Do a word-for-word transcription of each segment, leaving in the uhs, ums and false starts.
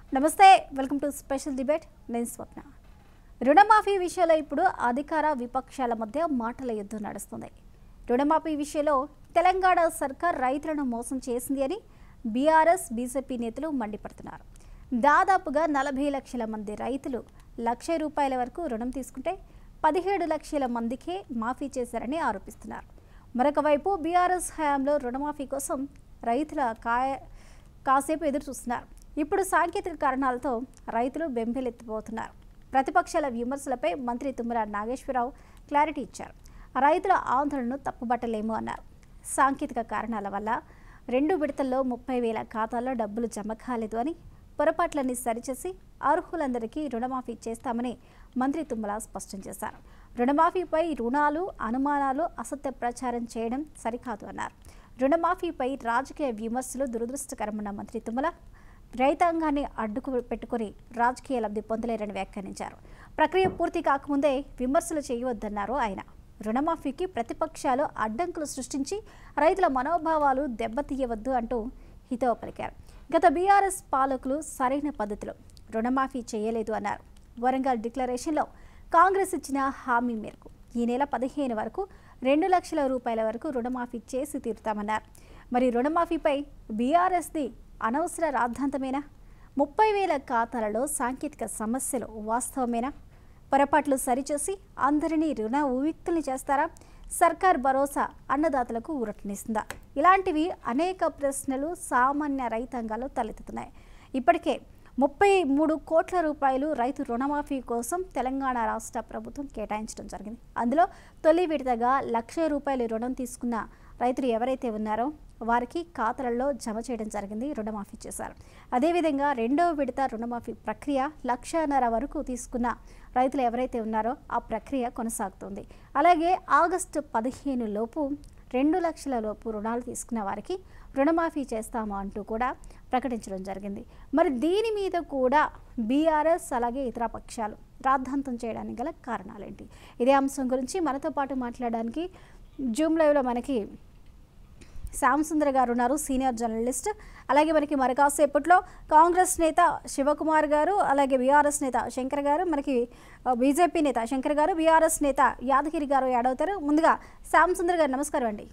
నమస్తే, welcome to special debate. నేను స్వప్న. రుణమాఫీ విషయంలో ఇప్పుడు అధికార విపక్షాల మధ్య మాటల యుద్ధం నడుస్తుంది. రుణమాఫీ విషయంలో తెలంగాణ సర్కార్ రైతులను మోసం చేసింది అని బీఆర్ఎస్ బీజేపీ నేతలు మండిపడుతున్నారు. దాదాపుగా నలభై లక్షల మంది రైతులు లక్ష రూపాయల వరకు రుణం తీసుకుంటే పదిహేడు లక్షల మందికే మాఫీ చేశారని ఆరోపిస్తున్నారు. మరొక వైపు బీఆర్ఎస్ హయాంలో రుణమాఫీ కోసం రైతుల కాయ కాసేపు ఎదురు చూస్తున్నారు. ఇప్పుడు సాంకేతిక కారణాలతో రైతులు బెంబేలెత్తిపోతున్నారు. ప్రతిపక్షాల విమర్శలపై మంత్రి తుమ్మల నాగేశ్వరరావు క్లారిటీ ఇచ్చారు. రైతుల ఆందోళనను తప్పుబట్టలేము అన్నారు. సాంకేతిక కారణాల వల్ల రెండు విడతల్లో ముప్పై వేల ఖాతాల్లో డబ్బులు జమ కాలేదు అని, పొరపాట్లన్నీ సరిచేసి అర్హులందరికీ రుణమాఫీ చేస్తామని మంత్రి తుమ్మల స్పష్టం చేశారు. రుణమాఫీపై రుణాలు అనుమానాలు అసత్య ప్రచారం చేయడం సరికాదు అన్నారు. రుణమాఫీపై రాజకీయ విమర్శలు దురదృష్టకరమన్న మంత్రి తుమ్మల రైతాంగాన్ని అడ్డుకు పెట్టుకుని రాజకీయ లబ్ధి పొందలేరని వ్యాఖ్యానించారు. ప్రక్రియ పూర్తి కాకముందే విమర్శలు చేయవద్దన్నారు ఆయన. రుణమాఫీకి ప్రతిపక్షాలు అడ్డంకులు సృష్టించి రైతుల మనోభావాలు దెబ్బతీయవద్దు అంటూ హితవు పలికారు. గత బీఆర్ఎస్ పాలకులు సరైన పద్ధతిలో రుణమాఫీ చేయలేదు అన్నారు. వరంగల్ డిక్లరేషన్లో కాంగ్రెస్ ఇచ్చిన హామీ మేరకు ఈ నెల పదిహేను వరకు రెండు లక్షల రూపాయల వరకు రుణమాఫీ చేసి తీరుతామన్నారు. మరి రుణమాఫీపై బీఆర్ఎస్ది అనవసర రాద్ధాంతమేనా? ముప్పై వేల ఖాతాలలో సాంకేతిక సమస్యలు వాస్తవమేనా? పొరపాట్లు సరిచేసి అందరినీ రుణ ఉవిక్తుల్ని చేస్తారా? సర్కార్ భరోసా అన్నదాతలకు ఊరటనిస్తుందా? ఇలాంటివి అనేక ప్రశ్నలు సామాన్య రైతాంగాల్లో తలెత్తుతున్నాయి. ఇప్పటికే ముప్పై మూడు కోట్ల రూపాయలు రైతు రుణమాఫీ కోసం తెలంగాణ రాష్ట్ర ప్రభుత్వం కేటాయించడం జరిగింది. అందులో తొలి విడతగా లక్ష రూపాయలు రుణం తీసుకున్న రైతులు ఎవరైతే ఉన్నారో వారికి ఖాతాలలో జమ చేయడం జరిగింది, రుణమాఫీ చేశారు. అదేవిధంగా రెండవ విడత రుణమాఫీ ప్రక్రియ లక్షన్నర వరకు తీసుకున్న రైతులు ఎవరైతే ఉన్నారో ఆ ప్రక్రియ కొనసాగుతుంది. అలాగే ఆగస్టు పదిహేను లోపు రెండు లక్షల లోపు రుణాలు తీసుకున్న వారికి రుణమాఫీ చేస్తాము అంటూ కూడా ప్రకటించడం జరిగింది. మరి దీని మీద కూడా బీఆర్ఎస్ అలాగే ఇతర పక్షాలు రాద్ధాంతం చేయడానికి గల కారణాలేంటి? ఇదే అంశం గురించి మనతో పాటు మాట్లాడడానికి జూమ్ లైవ్లో మనకి శ్యామ్ సుందర్ గారు ఉన్నారు, సీనియర్ జర్నలిస్ట్. అలాగే మనకి మరి కాసేపట్లో కాంగ్రెస్ నేత శివకుమార్ గారు, అలాగే బీఆర్ఎస్ నేత శంకర్ గారు, మనకి బీజేపీ నేత శంకర్ గారు, బీఆర్ఎస్ నేత యాదగిరి గారు యాడ్ అవుతారు. ముందుగా శ్యామ్ సుందర్ గారు నమస్కారం అండి.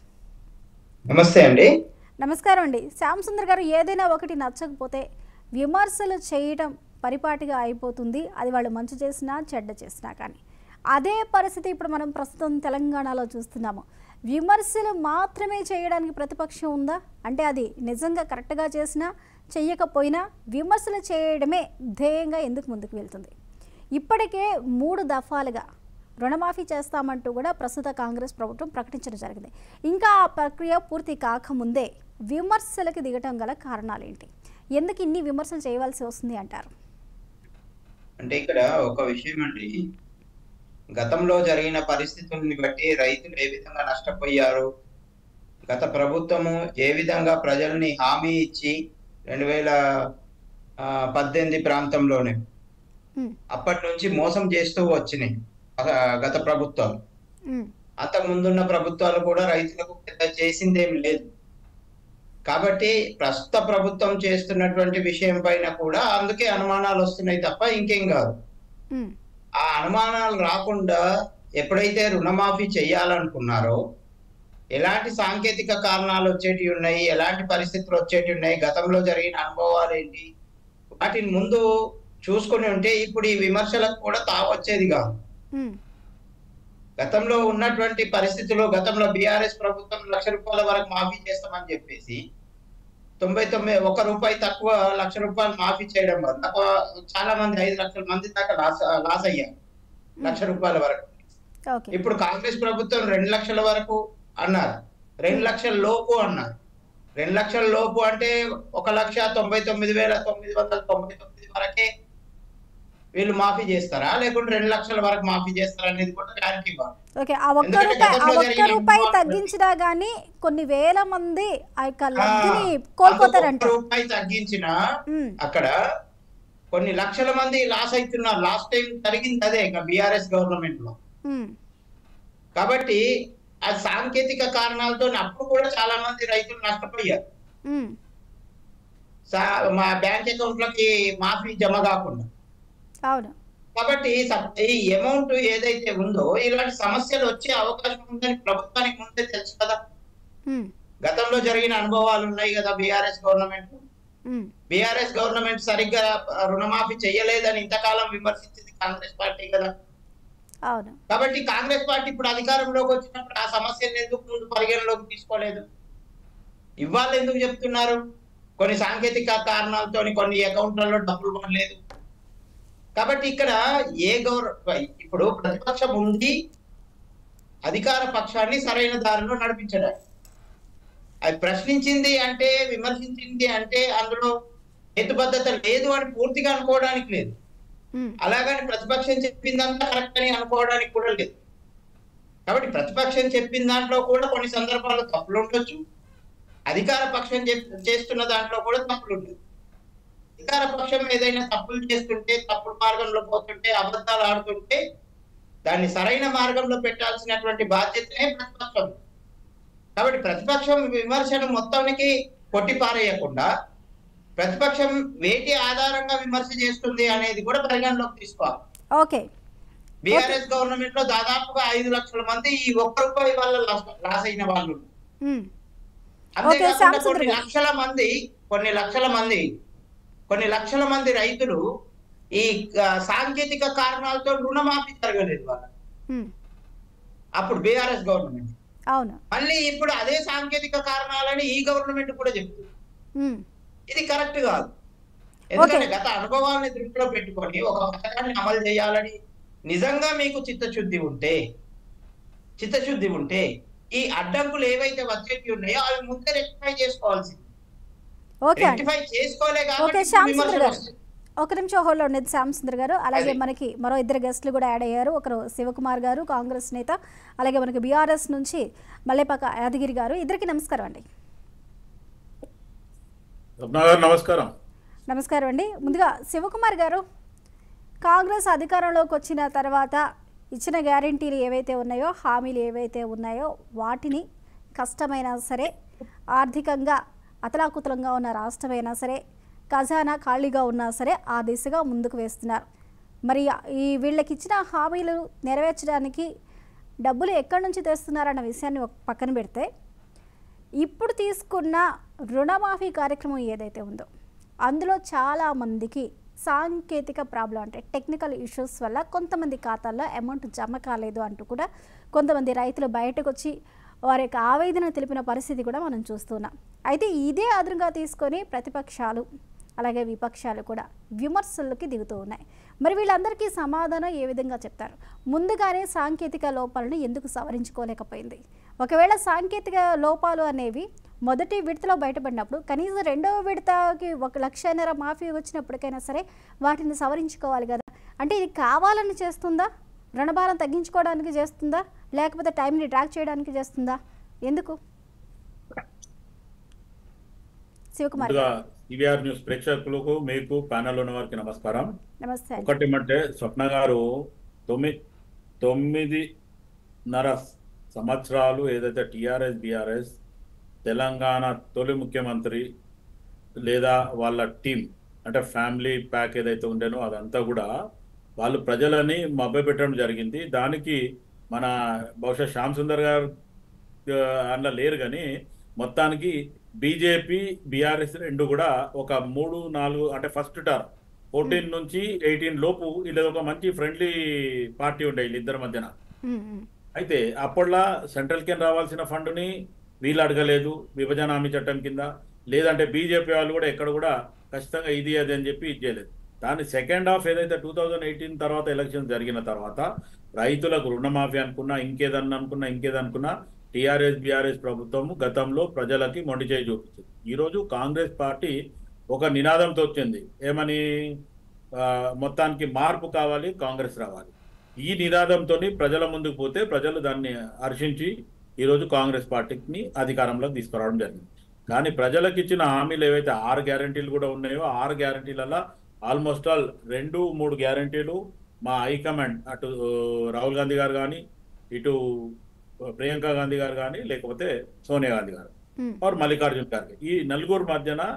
నమస్తే అండి. నమస్కారం అండి. శ్యామ్ సుందర్ గారు, ఏదైనా ఒకటి నచ్చకపోతే విమర్శలు చేయడం పరిపాటిగా అయిపోతుంది, అది వాళ్ళు మంచి చేసినా చెడ్డ చేసినా. కానీ అదే పరిస్థితి ఇప్పుడు మనం ప్రస్తుతం తెలంగాణలో చూస్తున్నాము. విమర్శలు మాత్రమే చేయడానికి ప్రతిపక్షం ఉందా? అంటే అది నిజంగా కరెక్ట్గా చేసినా చెయ్యకపోయినా విమర్శలు చేయడమే ధ్యేయంగా ఎందుకు ముందుకు వెళ్తుంది? ఇప్పటికే మూడు దఫాలుగా రుణమాఫీ చేస్తామంటూ కూడా ప్రస్తుత కాంగ్రెస్ ప్రభుత్వం ప్రకటించడం జరిగింది. ఇంకా ఆ ప్రక్రియ పూర్తి కాకముందే విమర్శలకు దిగటం గల కారణాలు ఏంటి? ఎందుకు ఇన్ని విమర్శలు చేయవలసి వస్తుంది అంటారు? అంటే ఇక్కడ ఒక విషయం అండి, గతంలో జరిగిన పరిస్థితుల్ని బట్టి రైతులు ఏ విధంగా నష్టపోయారు, గత ప్రభుత్వము ఏ విధంగా ప్రజల్ని హామీ ఇచ్చి రెండు వేల పద్దెనిమిది ప్రాంతంలోనే అప్పటి నుంచి మోసం చేస్తూ వచ్చినాయి గత ప్రభుత్వాలు. అంతకు ముందున్న ప్రభుత్వాలు కూడా రైతులకు పెద్ద చేసిందేమి లేదు. కాబట్టి ప్రస్తుత ప్రభుత్వం చేస్తున్నటువంటి విషయం పైన కూడా అందుకే అనుమానాలు వస్తున్నాయి తప్ప ఇంకేం కాదు. ఆ అనుమానాలు రాకుండా ఎప్పుడైతే రుణమాఫీ చేయాలనుకున్నారో ఎలాంటి సాంకేతిక కారణాలు వచ్చేటివి ఉన్నాయి, ఎలాంటి పరిస్థితులు వచ్చేటివి ఉన్నాయి, గతంలో జరిగిన అనుభవాలు ఏంటి, వాటిని ముందు చూసుకుని ఉంటే ఇప్పుడు ఈ విమర్శలకు కూడా తావచ్చేది కాదు. గతంలో ఉన్నటువంటి పరిస్థితులు, గతంలో బీఆర్ఎస్ ప్రభుత్వం లక్ష రూపాయల వరకు మాఫీ చేస్తామని చెప్పేసి తొంభై తొమ్మిది ఒక రూపాయి తక్కువ లక్ష రూపాయలు మాఫీ చేయడం వల్ల చాలా మంది ఐదు లక్షల మంది దాకా లాస్ లాస్ అయ్యారు లక్ష రూపాయల వరకు. ఇప్పుడు కాంగ్రెస్ ప్రభుత్వం రెండు లక్షల వరకు అన్నారు, రెండు లక్షల లోపు అన్నారు. రెండు లక్షల లోపు అంటే ఒక లక్ష తొంభై తొమ్మిది వేల తొమ్మిది వందల తొంభై తొమ్మిది వరకే వీళ్ళు మాఫీ చేస్తారా, లేకుంటే రెండు లక్షల వరకు మాఫీ చేస్తారా అనేది కూడా క్లారిటీ ఇవ్వాలి. ఓకే, ఆ ఒక్క రూపాయి ఆ ఒక్క రూపాయి తగ్గించినా గానీ కొన్ని వేల మంది ఆ యొక్క లబ్ధిని కోల్పోతారంట. రూపాయి తగ్గించినా అక్కడ కొన్ని లక్షల మంది లాస్ అవుతున్నారు. లాస్ట్ టైం జరిగింది అదే బీఆర్ఎస్ గవర్నమెంట్ లో. కాబట్టి ఆ సాంకేతిక కారణాలతో అప్పుడు కూడా చాలా మంది రైతులు నష్టపోయారు. మా బ్యాంక్ అకౌంట్లకి మాఫీ జమ కాకుండా. అవును. కాబట్టి ఈ అమౌంట్ ఏదైతే ఉందో ఇలాంటి సమస్యలు వచ్చే అవకాశం ఉందని ప్రభుత్వానికి ముందే తెలుసు కదా. గతంలో జరిగిన అనుభవాలు ఉన్నాయి కదా బీఆర్ఎస్ గవర్నమెంట్. బీఆర్ఎస్ గవర్నమెంట్ సరిగ్గా రుణమాఫీ చేయలేదని ఇంతకాలం విమర్శించింది కాంగ్రెస్ పార్టీ కదా. అవును. కాబట్టి కాంగ్రెస్ పార్టీ ఇప్పుడు అధికారంలోకి వచ్చినప్పుడు ఆ సమస్యను ఎందుకు ముందు పరిగణలోకి తీసుకోలేదు? ఇవాళ ఎందుకు చెప్తున్నారు? కొన్ని సాంకేతిక కారణాలతో కొన్ని అకౌంట్లలో డబ్బులు పడలేదు. కాబట్టి ఇక్కడ ఏ గౌరవ ఇప్పుడు ప్రతిపక్షం ఉంది అధికార పక్షాన్ని సరైన దారిలో నడిపించడానికి. అది ప్రశ్నించింది అంటే, విమర్శించింది అంటే అందులో హేతుబద్ధత లేదు అని పూర్తిగా అనుకోవడానికి లేదు. అలాగని ప్రతిపక్షం చెప్పిందంతా కరెక్ట్ అని అనుకోవడానికి కూడా లేదు. కాబట్టి ప్రతిపక్షం చెప్పిన దాంట్లో కూడా కొన్ని సందర్భాల్లో తప్పులు ఉండొచ్చు, అధికార పక్షం చేస్తున్న దాంట్లో కూడా తప్పులు ఉండొచ్చు. అధికార పక్షం ఏదైనా తప్పులు చేస్తుంటే, తప్పుడు మార్గంలో పోతుంటే, అబద్ధాలు ఆడుతుంటే దాన్ని సరైన మార్గంలో పెట్టాల్సినటువంటి బాధ్యతనే ప్రతిపక్షం. కాబట్టి ప్రతిపక్షం విమర్శను మొత్తానికి కొట్టిపారేయకుండా ప్రతిపక్షం వేటి ఆధారంగా విమర్శ చేస్తుంది అనేది కూడా పరిగణలోకి తీసుకోవాలి. ఓకే. బీఆర్ఎస్ గవర్నమెంట్ లో దాదాపుగా ఐదు లక్షల మంది ఈ ఒక్క రూపాయి వల్ల లాస్ అయిన వాళ్ళు. అంతేకాకుండా కొన్ని లక్షల మంది కొన్ని లక్షల మంది కొన్ని లక్షల మంది రైతులు ఈ సాంకేతిక కారణాలతో రుణమాఫీ జరగలేదు వాళ్ళ అప్పుడు బీఆర్ఎస్ గవర్నమెంట్. అవును. మళ్ళీ ఇప్పుడు అదే సాంకేతిక కారణాలని ఈ గవర్నమెంట్ కూడా చెప్తుంది. ఇది కరెక్ట్ కాదు. ఎందుకంటే గత అనుభవాన్ని దృష్టిలో పెట్టుకొని ఒక పథకాన్ని అమలు చేయాలని నిజంగా మీకు చిత్తశుద్ధి ఉంటే చిత్తశుద్ధి ఉంటే ఈ అడ్డంకులు ఏవైతే వచ్చేవి ఉన్నాయో అవి ముందే రెక్టిఫై చేసుకోవాల్సింది. రెక్టిఫై చేసుకోలే కాబట్టి ఒక నిమిషం హోల్డ్ ఉండేది శ్యామసుందర్ గారు. అలాగే మనకి మరో ఇద్దరు గెస్టులు కూడా యాడ్ అయ్యారు. ఒకరు శివకుమార్ గారు కాంగ్రెస్ నేత, అలాగే మనకి బీఆర్ఎస్ నుంచి మల్లేపాక యాదగిరి గారు. ఇద్దరికి నమస్కారం అండి. నమస్కారం. నమస్కారం అండి. ముందుగా శివకుమార్ గారు, కాంగ్రెస్ అధికారంలోకి వచ్చిన తర్వాత ఇచ్చిన గ్యారంటీలు ఏవైతే ఉన్నాయో, హామీలు ఏవైతే ఉన్నాయో వాటిని కష్టమైనా సరే, ఆర్థికంగా అతలాకుతలంగా ఉన్న రాష్ట్రమైనా సరే, ఖజానా ఖాళీగా ఉన్నా సరే ఆ దిశగా ముందుకు వేస్తున్నారు. మరి ఈ వీళ్ళకి ఇచ్చిన హామీలు నెరవేర్చడానికి డబ్బులు ఎక్కడి నుంచి తెస్తున్నారన్న విషయాన్ని ఒక పక్కన పెడితే, ఇప్పుడు తీసుకున్న రుణమాఫీ కార్యక్రమం ఏదైతే ఉందో అందులో చాలామందికి సాంకేతిక ప్రాబ్లం అంటే టెక్నికల్ ఇష్యూస్ వల్ల కొంతమంది ఖాతాల్లో అమౌంట్ జమ కాలేదు అంటూ కూడా కొంతమంది రైతులు బయటకు వచ్చి వారి యొక్క ఆవేదన తెలిపిన పరిస్థితి కూడా మనం చూస్తున్నాం. అయితే ఇదే ఆధారంగా తీసుకొని ప్రతిపక్షాలు అలాగే విపక్షాలు కూడా విమర్శలకి దిగుతూ ఉన్నాయి. మరి వీళ్ళందరికీ సమాధానం ఏ విధంగా చెప్తారు? ముందుగానే సాంకేతిక లోపాలను ఎందుకు సవరించుకోలేకపోయింది? ఒకవేళ సాంకేతిక లోపాలు అనేవి మొదటి విడతలో బయటపడినప్పుడు కనీసం రెండవ విడతకి ఒక లక్షన్నర మాఫీ వచ్చినప్పటికైనా సరే వాటిని సవరించుకోవాలి కదా. అంటే ఇది కావాలని చేస్తుందా? రుణభారం తగ్గించుకోవడానికి చేస్తుందా? లేకపోతే టైంని ట్రాక్ చేయడానికి చేస్తుందా? ఎందుకు? శివకుమార్ సివిఆర్ న్యూస్ ప్రేక్షకులకు, మీకు ప్యానల్ ఉన్న వారికి నమస్కారం. నమస్తే. ఒకటి అంటే స్వప్న గారు తొమ్మిది తొమ్మిదిన్నర సంవత్సరాలు ఏదైతే టిఆర్ఎస్ బిఆర్ఎస్ తెలంగాణ తొలి ముఖ్యమంత్రి లేదా వాళ్ళ టీం అంటే ఫ్యామిలీ ప్యాక్ ఏదైతే ఉండేనో అదంతా కూడా వాళ్ళు ప్రజలని మభ్యపెట్టడం జరిగింది. దానికి మన బహుశా శ్యామ్ సుందర్ గారు అందులో లేరు, కానీ మొత్తానికి బీజేపీ బీఆర్ఎస్ రెండు కూడా ఒక మూడు నాలుగు అంటే ఫస్ట్ టర్మ్ ఫోర్టీన్ నుంచి ఎయిటీన్ లోపు ఇది ఒక మంచి ఫ్రెండ్లీ పార్టీ ఉండే వీళ్ళిద్దరి మధ్యన. అయితే అప్పట్లో సెంట్రల్ కింద రావాల్సిన ఫండ్ని వీళ్ళు అడగలేదు విభజన హామీ చట్టం కింద, లేదంటే బీజేపీ వాళ్ళు కూడా ఎక్కడ కూడా ఖచ్చితంగా ఇది అది అని చెప్పి ఇది చేయలేదు. దాని సెకండ్ హాఫ్ ఏదైతే టూ థౌజండ్ ఎయిటీన్ తర్వాత ఎలక్షన్ జరిగిన తర్వాత రైతులకు రుణమాఫీ అనుకున్నా, ఇంకేదన్నా అనుకున్నా ఇంకేదనుకున్నా టీఆర్ఎస్ బీఆర్ఎస్ ప్రభుత్వం గతంలో ప్రజలకి మొండి చేయి చూపించింది. ఈరోజు కాంగ్రెస్ పార్టీ ఒక నినాదంతో వచ్చింది, ఏమని? మొత్తానికి మార్పు కావాలి, కాంగ్రెస్ రావాలి. ఈ నినాదంతో ప్రజల ముందుకు పోతే ప్రజలు దాన్ని హర్షించి ఈరోజు కాంగ్రెస్ పార్టీని అధికారంలోకి తీసుకురావడం జరిగింది. కానీ ప్రజలకు ఇచ్చిన హామీలు ఏవైతే ఆరు గ్యారంటీలు కూడా ఉన్నాయో ఆరు గ్యారంటీలలో ఆల్మోస్ట్ ఆల్ రెండు మూడు గ్యారంటీలు మా హైకమాండ్ అటు రాహుల్ గాంధీ గారు కానీ, ఇటు ప్రియాంక గాంధీ గారు కానీ, లేకపోతే సోనియా గాంధీ గారు ఆర్ మల్లికార్జున్ ఖర్గే, ఈ నలుగురు మధ్యన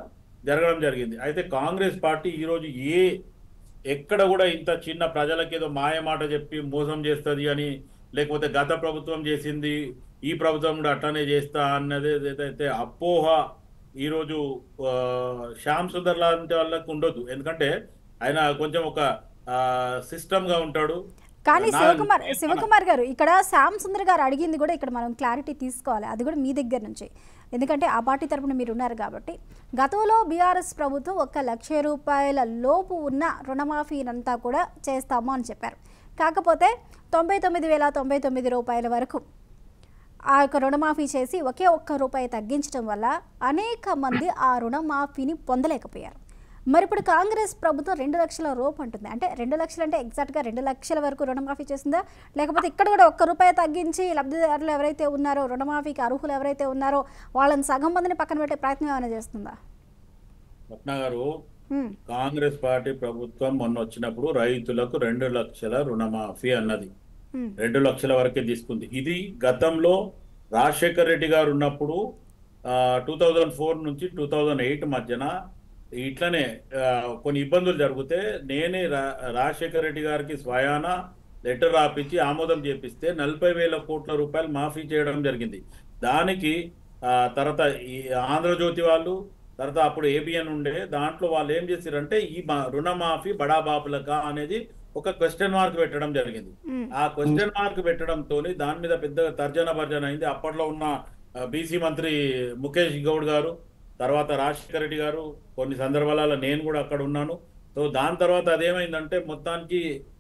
జరగడం జరిగింది. అయితే కాంగ్రెస్ పార్టీ ఈరోజు ఏ ఎక్కడ కూడా ఇంత చిన్న ప్రజలకి ఏదో మాయ మాట చెప్పి మోసం చేస్తుంది అని, లేకపోతే గత ప్రభుత్వం చేసింది ఈ ప్రభుత్వం కూడా అట్లానే చేస్తా అన్నది ఏదైతే అపోహ ఈరోజు శ్యామ్ సుందర్ లాంటి వాళ్ళకి ఉండొద్దు. ఎందుకంటే ఆయన కొంచెం ఒక సిస్టమ్గా ఉంటాడు. కానీ శివకుమార్ శివకుమార్ గారు ఇక్కడ శ్యామ్ సుందర్ గారు అడిగింది కూడా ఇక్కడ మనం క్లారిటీ తీసుకోవాలి, అది కూడా మీ దగ్గర నుంచి. ఎందుకంటే ఆ పార్టీ తరపున మీరు ఉన్నారు కాబట్టి, గతంలో బీఆర్ఎస్ ప్రభుత్వం ఒక లక్ష రూపాయల లోపు ఉన్న రుణమాఫీనంతా కూడా చేస్తాము అని చెప్పారు. కాకపోతే తొంభై తొమ్మిది వేల తొంభై తొమ్మిది రూపాయల వరకు ఆ యొక్క రుణమాఫీ చేసి ఒకే ఒక్క రూపాయి తగ్గించడం వల్ల అనేక మంది ఆ రుణమాఫీని పొందలేకపోయారు. మరి ఇప్పుడు కాంగ్రెస్ ప్రభుత్వం రెండు లక్షల రూపు అంటుంది. అంటే రెండు లక్షలు అంటే ఎగ్జాక్ట్గా రెండు లక్షల వరకు రుణమాఫీ చేసిందా, లేకపోతే ఇక్కడ కూడా ఒక్క రూపాయి తగ్గించి లబ్ధిదారులు ఎవరైతే ఉన్నారో, రుణమాఫీకి అర్హులు ఎవరైతే ఉన్నారో వాళ్ళని సగం మందిని పక్కన పెట్టే ప్రయత్నం ఏమైనా చేస్తుందా? రత్న గారు, కాంగ్రెస్ పార్టీ ప్రభుత్వం మొన్న వచ్చినప్పుడు రైతులకు రెండు లక్షల రుణమాఫీ అన్నది రెండు లక్షల వరకే తీసుకుంది. ఇది గతంలో రాజశేఖర్ రెడ్డి గారు ఉన్నప్పుడు టూ థౌజండ్ ఫోర్ నుంచి టూ థౌజండ్ ఎయిట్ మధ్యన ఇట్లనే కొన్ని ఇబ్బందులు జరిగితే నేనే రాజశేఖర రెడ్డి గారికి స్వయాన లెటర్ రాపించి ఆమోదం చేపిస్తే నలభై వేల కోట్ల రూపాయలు మాఫీ చేయడం జరిగింది. దానికి తర్వాత ఈ ఆంధ్రజ్యోతి వాళ్ళు, తర్వాత అప్పుడు ఏబిఎన్ ఉండే, దాంట్లో వాళ్ళు ఏం చేశారంటే ఈ రుణమాఫీ బడాబాబులకా అనేది ఒక క్వశ్చన్ మార్క్ పెట్టడం జరిగింది. ఆ క్వశ్చన్ మార్క్ పెట్టడంతో దాని మీద పెద్ద తర్జన భర్జన అయింది. అప్పట్లో ఉన్న బీసీ మంత్రి ముఖేష్ గౌడ్ గారు, తర్వాత రాజశేఖర రెడ్డి గారు, కొన్ని సందర్భాలలో నేను కూడా అక్కడ ఉన్నాను. సో దాని తర్వాత అదేమైందంటే మొత్తానికి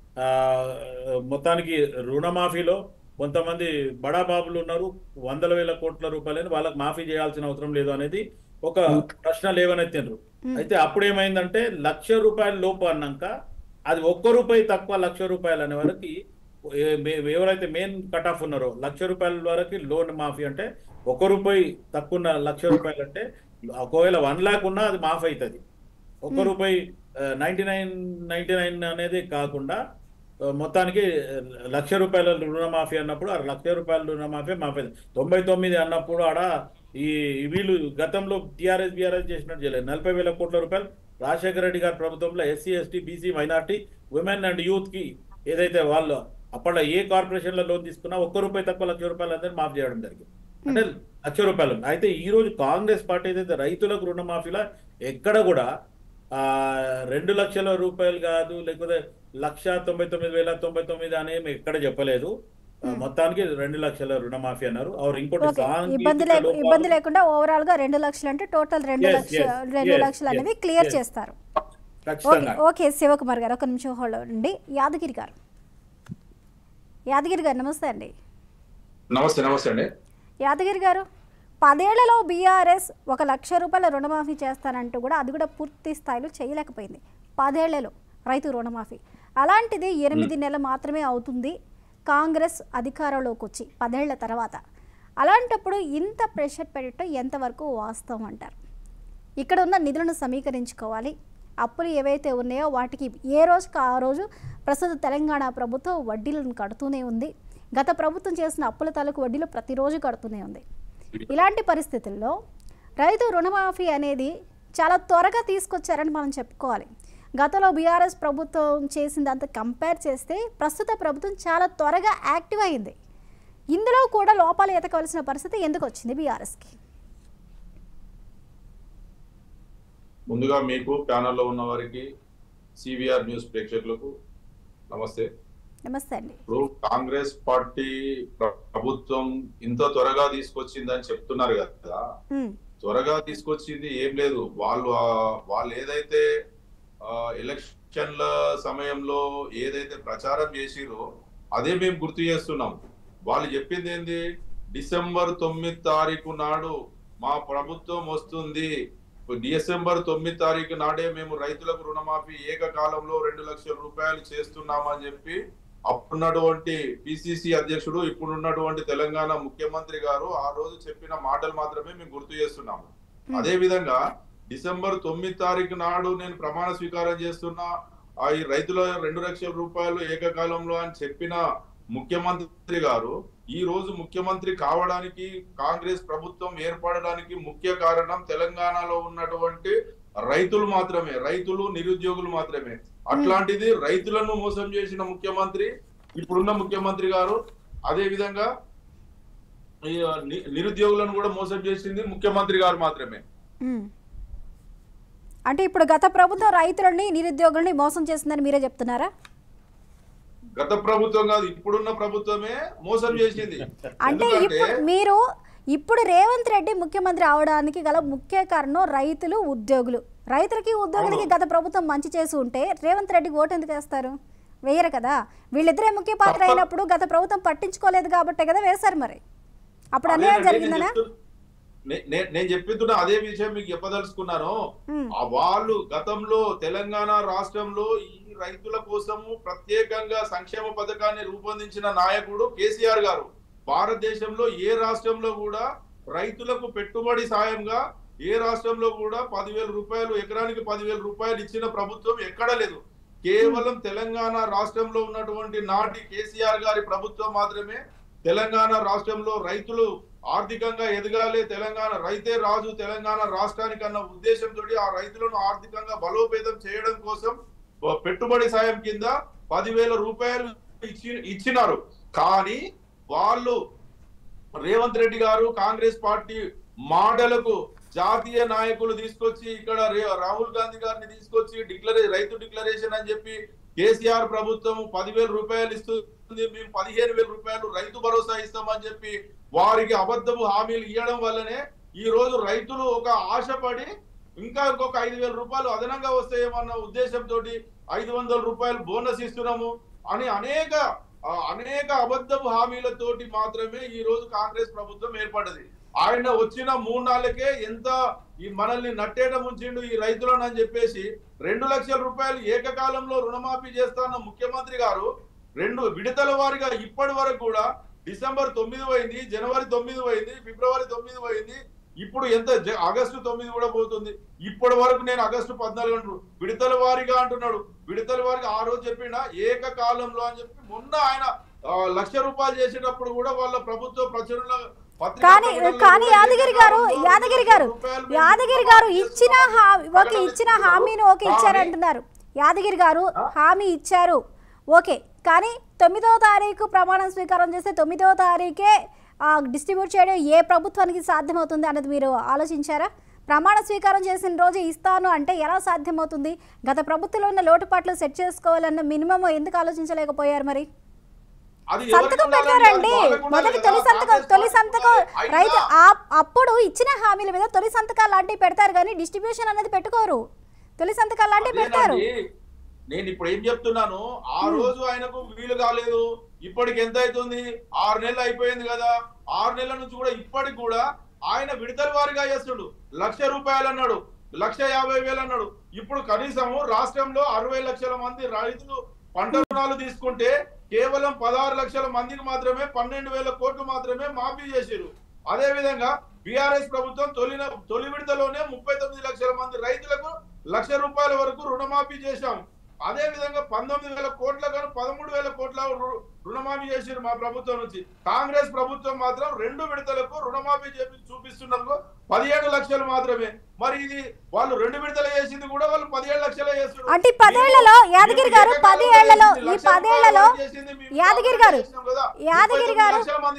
మొత్తానికి రుణమాఫీలో కొంతమంది బడాబాబులు ఉన్నారు, వందల వేల కోట్ల రూపాయలని వాళ్ళకి మాఫీ చేయాల్సిన అవసరం లేదు అనేది ఒక ప్రశ్న లేవనెత్తిండ్రు. అయితే అప్పుడు ఏమైందంటే లక్ష రూపాయల లోపు అన్నాక అది ఒక్క రూపాయి తక్కువ లక్ష రూపాయలు అనే వరకు ఎవరైతే మెయిన్ కట్ ఆఫ్ ఉన్నారో లక్ష రూపాయల వరకు లోన్ మాఫీ అంటే ఒక రూపాయి తక్కువ లక్ష రూపాయలు అంటే ఒకవేళ వన్ లాక్ ఉన్నా అది మాఫ్ అవుతుంది. ఒక్క రూపాయి నైన్టీ నైన్ నైన్టీ నైన్ అనేది కాకుండా మొత్తానికి లక్ష రూపాయల రుణమాఫీ అన్నప్పుడు ఆ లక్ష రూపాయల రుణమాఫీ మాఫీ. తొంభై తొమ్మిది అన్నప్పుడు ఆడ ఈ వీళ్ళు గతంలో టీఆర్ఎస్ బీఆర్ఎస్ చేసినట్టు చేయలేదు. నలభై వేల కోట్ల రూపాయలు రాజశేఖర రెడ్డి గారి ప్రభుత్వంలో SC ST BC minority women and youth కి ఏదైతే వాళ్ళు అప్పట్లో ఏ కార్పొరేషన్ లో లోన్ తీసుకున్నా ఒక్క రూపాయి తక్కువ లక్ష రూపాయలు అందరూ మాఫ్ చేయడం జరిగింది. అంటే లక్ష రూపాయలు. అయితే ఈ రోజు కాంగ్రెస్ పార్టీ ఏదైతే రైతులకు రుణమాఫీలా ఎక్కడ కూడా ఆ రెండు లక్షల రూపాయలు కాదు, లేకపోతే లక్ష తొంభై తొమ్మిది వేల తొంభై తొమ్మిది అనేమి ఎక్కడ చెప్పలేదు. మొత్తానికి రెండు లక్షల రుణమాఫీ అన్నారు. ఇంకోటి ఇబ్బంది లేకుండా ఓవరాల్ గా రెండు లక్షలు అంటే టోటల్ రెండు లక్షల రెండు లక్షలు అనేవి క్లియర్ చేస్తారు. ఓకే శివకుమార్ గారు ఒక నిమిషం హోల్డ్ అండి. యాదగిరి గారు యాదగిరి గారు నమస్తే అండి. నమస్తే నమస్తే అండి. యాదగిరి గారు, పదేళ్లలో బీఆర్ఎస్ ఒక లక్ష రూపాయల రుణమాఫీ చేస్తానంటూ కూడా అది కూడా పూర్తి స్థాయిలో చేయలేకపోయింది. పదేళ్లలో రైతు రుణమాఫీ, అలాంటిది ఎనిమిది నెలలు మాత్రమే అవుతుంది కాంగ్రెస్ అధికారంలోకి వచ్చి పదేళ్ల తర్వాత. అలాంటప్పుడు ఇంత ప్రెషర్ పెట్టడం ఎంతవరకు వాస్తవం అంటారు? ఇక్కడ ఉన్న నిధులను సమీకరించుకోవాలి, అప్పులు ఏవైతే ఉన్నాయో వాటికి ఏ రోజుకి ఆ రోజు ప్రస్తుత తెలంగాణ ప్రభుత్వం వడ్డీలను కడుతూనే ఉంది. గత ప్రభుత్వం చేసిన అప్పుల తాలూకు వడ్డీలు ప్రతిరోజు కడుతూనే ఉంది. ఇలాంటి పరిస్థితుల్లో రైతు రుణమాఫీ అనేది చాలా త్వరగా తీసుకొచ్చారని మనం చెప్పుకోవాలి. గతంలో బీఆర్ఎస్ ప్రభుత్వం చేసిందంతా కంపేర్ చేస్తే ప్రస్తుత ప్రభుత్వం చాలా త్వరగా యాక్టివ్ అయింది. ఇందులో కూడా లోపాలు ఎతకవలసిన పరిస్థితి ఎందుకు వచ్చింది బీఆర్ఎస్కి? ముందుగా మీకు ప్యానల్లో ఉన్న వారికి, సివిఆర్ న్యూస్ ప్రేక్షకులకు నమస్తే. నమస్తే అండి. ఇప్పుడు కాంగ్రెస్ పార్టీ ప్రభుత్వం ఇంత త్వరగా తీసుకొచ్చిందని చెప్తున్నారు కదా, త్వరగా తీసుకొచ్చింది ఏం లేదు. వాళ్ళు వాళ్ళు ఏదైతే ఎలక్షన్ల సమయంలో ఏదైతే ప్రచారం చేసిరో అదే మేము గుర్తు చేస్తున్నాం. వాళ్ళు చెప్పింది ఏంది, డిసెంబర్ తొమ్మిది తారీఖు నాడు మా ప్రభుత్వం వస్తుంది, డిసెంబర్ తొమ్మిది తారీఖు నాడే మేము రైతులకు రుణమాఫీ ఏకకాలంలో రెండు లక్షల రూపాయలు చేస్తున్నామని చెప్పి అప్పుడున్నటువంటి పిసిసి అధ్యక్షుడు ఇప్పుడున్నటువంటి తెలంగాణ ముఖ్యమంత్రి గారు ఆ రోజు చెప్పిన మాటలు మాత్రమే మేము గుర్తు చేస్తున్నాము. అదే విధంగా డిసెంబర్ తొమ్మిది తారీఖు నాడు నేను ప్రమాణ స్వీకారం చేస్తున్నా ఆ ఈ రైతుల రెండు లక్షల రూపాయలు ఏకకాలంలో అని చెప్పిన ముఖ్యమంత్రి గారు ఈ రోజు ముఖ్యమంత్రి కావడానికి, కాంగ్రెస్ ప్రభుత్వం ఏర్పడడానికి ముఖ్య కారణం తెలంగాణలో ఉన్నటువంటి రైతులు మాత్రమే, రైతులు నిరుద్యోగులు మాత్రమే. అట్లాంటిది రైతులను మోసం చేసిన ముఖ్యమంత్రి ఇప్పుడున్న ముఖ్యమంత్రి గారు, అదే విధంగా నిరుద్యోగులను కూడా మోసం చేసింది ముఖ్యమంత్రి గారు మాత్రమే. అంటే ఇప్పుడు గత ప్రభుత్వం రైతులని నిరుద్యోగులని మోసం చేసిందని మీరే చెప్తున్నారా? గత ప్రభుత్వం కాదు, ఇప్పుడున్న ప్రభుత్వమే మోసం చేసింది. అంటే ఇప్పుడు మీరు ఇప్పుడు రేవంత్ రెడ్డి ముఖ్యమంత్రి అవడానికి గల ముఖ్య కారణం రైతులు, ఉద్యోగులు. రైతులకి ఉద్యోగులకి గత ప్రభుత్వం మంచి చేసి ఉంటే రేవంత్ రెడ్డికి ఓటు ఎందుకు వేస్తారు? వేయరు కదా. వీళ్ళిద్దరే ముఖ్య పాత్ర అయినప్పుడు గత ప్రభుత్వం పట్టించుకోలేదు కాబట్టే కదా వేశారు. మరి అప్పుడు అన్యాయం జరిగిందనా? నేను చెప్తున్నా అదే విషయం మీకు చెప్పదలుచుకున్నాను. వాళ్ళు గతంలో తెలంగాణ రాష్ట్రంలో ఈ రైతుల కోసము ప్రత్యేకంగా సంక్షేమ పథకాన్ని రూపొందించిన నాయకుడు కేసీఆర్ గారు. భారతదేశంలో ఏ రాష్ట్రంలో కూడా రైతులకు పెట్టుబడి సాయంగా ఏ రాష్ట్రంలో కూడా పదివేల రూపాయలు ఎకరానికి పదివేల రూపాయలు ఇచ్చిన ప్రభుత్వం ఎక్కడ లేదు. కేవలం తెలంగాణ రాష్ట్రంలో ఉన్నటువంటి నాటి కేసీఆర్ గారి ప్రభుత్వం మాత్రమే తెలంగాణ రాష్ట్రంలో రైతులు ఆర్థికంగా ఎదగాలి, తెలంగాణ రైతే రాజు తెలంగాణ రాష్ట్రానికి అన్న ఉద్దేశంతో ఆ రైతులను ఆర్థికంగా బలోపేతం చేయడం కోసం పెట్టుబడి సాయం కింద పదివేల రూపాయలు ఇచ్చి ఇచ్చినారు. కానీ వాళ్ళు రేవంత్ రెడ్డి గారు కాంగ్రెస్ పార్టీ మాటలకు జాతీయ నాయకులు తీసుకొచ్చి ఇక్కడ రాహుల్ గాంధీ గారిని తీసుకొచ్చి డిక్లరే రైతు డిక్లరేషన్ అని చెప్పి కేసీఆర్ ప్రభుత్వం పదివేల రూపాయలు ఇస్తుంది, మేము పదిహేను వేల రూపాయలు రైతు భరోసా ఇస్తామని చెప్పి వారికి అబద్ధపు హామీలు ఇవ్వడం వల్లనే ఈ రోజు రైతులు ఒక ఆశపడి ఇంకా ఇంకొక ఐదు వేల రూపాయలు అదనంగా వస్తాయేమన్న ఉద్దేశంతో ఐదు వందల రూపాయలు బోనస్ ఇస్తున్నాము అని అనేక అనేక అబద్ధపు హామీలతోటి మాత్రమే ఈ రోజు కాంగ్రెస్ ప్రభుత్వం ఏర్పడ్డది. ఆయన వచ్చిన మూడు నాళ్ళకే ఎంత ఈ మనల్ని నట్టేట ముంచిండు ఈ రైతులను అని చెప్పేసి రెండు లక్షల రూపాయలు ఏకకాలంలో రుణమాఫీ చేస్తాన్న ముఖ్యమంత్రి గారు రెండు విడతల వారిగా ఇప్పటి వరకు కూడా డిసెంబర్ తొమ్మిది పోయింది, జనవరి తొమ్మిది పోయింది, ఫిబ్రవరి తొమ్మిది పోయింది, ఇప్పుడు ఎంత ఆగస్టు తొమ్మిది కూడా పోతుంది. ఇప్పటి వరకు నేను ఆగస్టు పద్నాలుగు అంటున్నాడు, విడతల వారిగా అంటున్నాడు. విడతల వారిగా ఆ రోజు చెప్పిన ఏకకాలంలో అని చెప్పి మొన్న ఆయన లక్ష రూపాయలు చేసేటప్పుడు కూడా వాళ్ళ ప్రభుత్వ ప్రచురణ కానీ కానీ యాదగిరి గారు యాదగిరి గారు యాదగిరి గారు ఇచ్చిన ఓకే ఇచ్చిన హామీని ఓకే ఇచ్చారంటున్నారు. యాదగిరి గారు హామీ ఇచ్చారు ఓకే, కానీ తొమ్మిదో తారీఖు ప్రమాణం స్వీకారం చేస్తే తొమ్మిదో తారీఖే డిస్ట్రిబ్యూట్ చేయడం ఏ ప్రభుత్వానికి సాధ్యమవుతుంది అన్నది మీరు ఆలోచించారా? ప్రమాణ స్వీకారం చేసిన రోజు ఇస్తాను అంటే ఎలా సాధ్యమవుతుంది? గత ప్రభుత్వంలో ఉన్న లోటుపాట్లు సెట్ చేసుకోవాలన్న మినిమం ఎందుకు ఆలోచించలేకపోయారు? మరి సంతకం పెట్టారండి, మొదటి తొలి సంతకం తొలి సంతకం రైతు అప్పుడు ఇచ్చిన హామీల మీద తొలి సంతకాలు లాంటివి పెడతారు కానీ డిస్ట్రిబ్యూషన్ అనేది పెట్టుకోరు. తొలి సంతకాలు లాంటివి పెడతారు. నేను ఇప్పుడు ఏం చెప్తున్నాను, ఆ రోజు ఆయనకు వీలు కాలేదు. ఇప్పటికి ఎంత అవుతుంది? ఆరు నెలలు అయిపోయింది కదా. ఆరు నెలల నుంచి కూడా ఇప్పటికి కూడా ఆయన విడతల వారిగా చేస్తుడు. లక్ష రూపాయలు అన్నాడు, లక్ష యాభై వేలు అన్నాడు. ఇప్పుడు కనీసము రాష్ట్రంలో అరవై లక్షల మంది రైతులు పంట రుణాలు తీసుకుంటే కేవలం పదహారు లక్షల మందికి మాత్రమే పన్నెండు వేల కోట్లు మాత్రమే మాఫీ చేశారు. అదే విధంగా బిఆర్ఎస్ ప్రభుత్వం తొలి తొలి విడతలోనే ముప్పై తొమ్మిది లక్షల మంది రైతులకు లక్ష రూపాయల వరకు రుణమాఫీ చేశాం. అదే విధంగా పంతొమ్మిది వేల కోట్ల గాను పదమూడు వేల కోట్ల రుణమాఫీ చేశారు మా ప్రభుత్వం నుంచి. కాంగ్రెస్ ప్రభుత్వం మాత్రం రెండు విడతలకు రుణమాఫీ చేసి చూపిస్తున్నారు పదిహేడు లక్షలు మాత్రమే. మరి ఇది వాళ్ళు రెండు విడతలు చేసింది కూడా వాళ్ళు పదిహేడు లక్షలే చేస్తున్నారు. అంటే పదేళ్లలో యాదగిరి గారు పదేళ్లలో ఈ పదేళ్లలో యాదగిరి గారు యాదగిరి గారు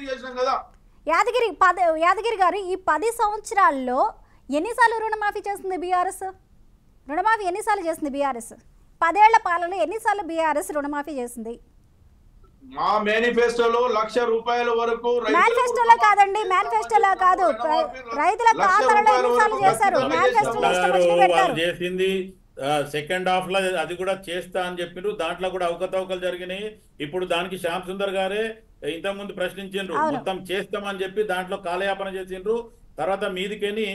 యాదగిరి పద యాదగిరి గారు ఈ పది సంవత్సరాల్లో ఎన్నిసార్లు రుణమాఫీ చేస్తుంది బీఆర్ఎస్? రుణమాఫీ ఎన్నిసార్లు చేసింది బీఆర్ఎస్? పదేళ్ల పాలనలో ఎన్నిసార్లు బీఆర్ఎస్ రుణమాఫీ చేసింది? మా మేనిఫెస్టోలో లక్ష రూపాయల వరకు మేనిఫెస్టోలో కాదండి, మేనిఫెస్టోలో కాదు, రైతుల ఖాతాలలో ఎన్నిసార్లు చేశారు? మేనిఫెస్టోలో ఇష్టం పెడతారు. చేసింది సెకండ్ హాఫ్ లో అది కూడా చేస్తా అని చెప్పినారు. దాంట్లో కూడా అవకతవకలు జరిగినాయి. ఇప్పుడు దానికి శ్యామ్ సుందర్ గారే ఇంతకుముందు ప్రశ్నించిండ్రు, మొత్తం చేస్తామని చెప్పి దాంట్లో కాలయాపన చేసిండ్రు. తర్వాత మీదికెని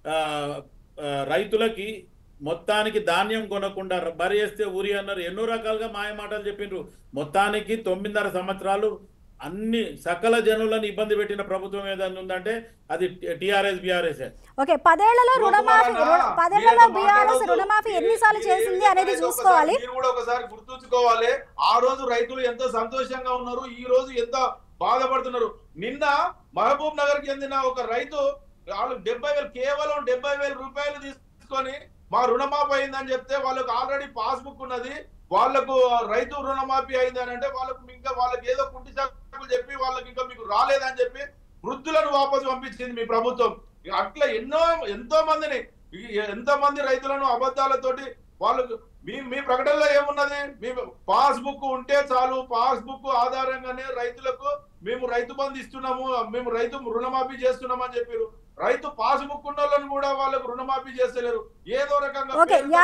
రైతులకి మొత్తానికి ధాన్యం కొనకుండా బరి వేస్తే ఊరి అన్నారు. ఎన్నో రకాలుగా మాయ మాటలు చెప్పిండ్రు. మొత్తానికి తొమ్మిదిన్నర సంవత్సరాలు అన్ని సకల జనులను ఇబ్బంది పెట్టిన ప్రభుత్వం ఏదైనా ఉందంటే అది టిఆర్ఎస్ బిఆర్ఎస్. ఓకే, పదేళ్లలో రుణమాఫీ పదేళ్లలో బిఆర్ఎస్ రుణమాఫీ ఎన్నిసార్లు చేసింది అనేది చూసుకోవాలి. మీరు కూడా ఒకసారి గుర్తుంచుకోవాలి. ఆ రోజు రైతులు ఎంత సంతోషంగా ఉన్నారు, ఈ రోజు ఎంత బాధపడుతున్నారు. నిన్న మహబూబ్ నగర్ కి చెందిన ఒక రైతు వాళ్ళు డెబ్బై వేలు కేవలం డెబ్బై వేల రూపాయలు తీసుకొని మా రుణమాఫీ అయిందని చెప్తే వాళ్ళకు ఆల్రెడీ పాస్బుక్ ఉన్నది, వాళ్ళకు రైతు రుణమాఫీ అయింది అని అంటే వాళ్ళకు ఇంకా వాళ్ళకి ఏదో కుంటి సాకులు చెప్పి వాళ్ళకి ఇంకా మీకు రాలేదని చెప్పి వృద్ధులను వాపసు పంపించింది మీ ప్రభుత్వం. అట్లా ఎన్నో ఎంతో మందిని ఎంతో మంది రైతులను అబద్ధాలతోటి వాళ్ళకు మీ మీ ప్రకటనలో ఏమున్నది? మీ పాస్బుక్ ఉంటే చాలు, పాస్బుక్ ఆధారంగానే రైతులకు మేము రైతు బంధు ఇస్తున్నాము, మేము రైతు రుణమాఫీ చేస్తున్నాము అని చెప్పారు. రైతు పాస్బుక్ ఉన్న వాళ్ళని కూడా వాళ్ళకు రుణమాఫీ చేస్తలేరు. ఏదో రకంగా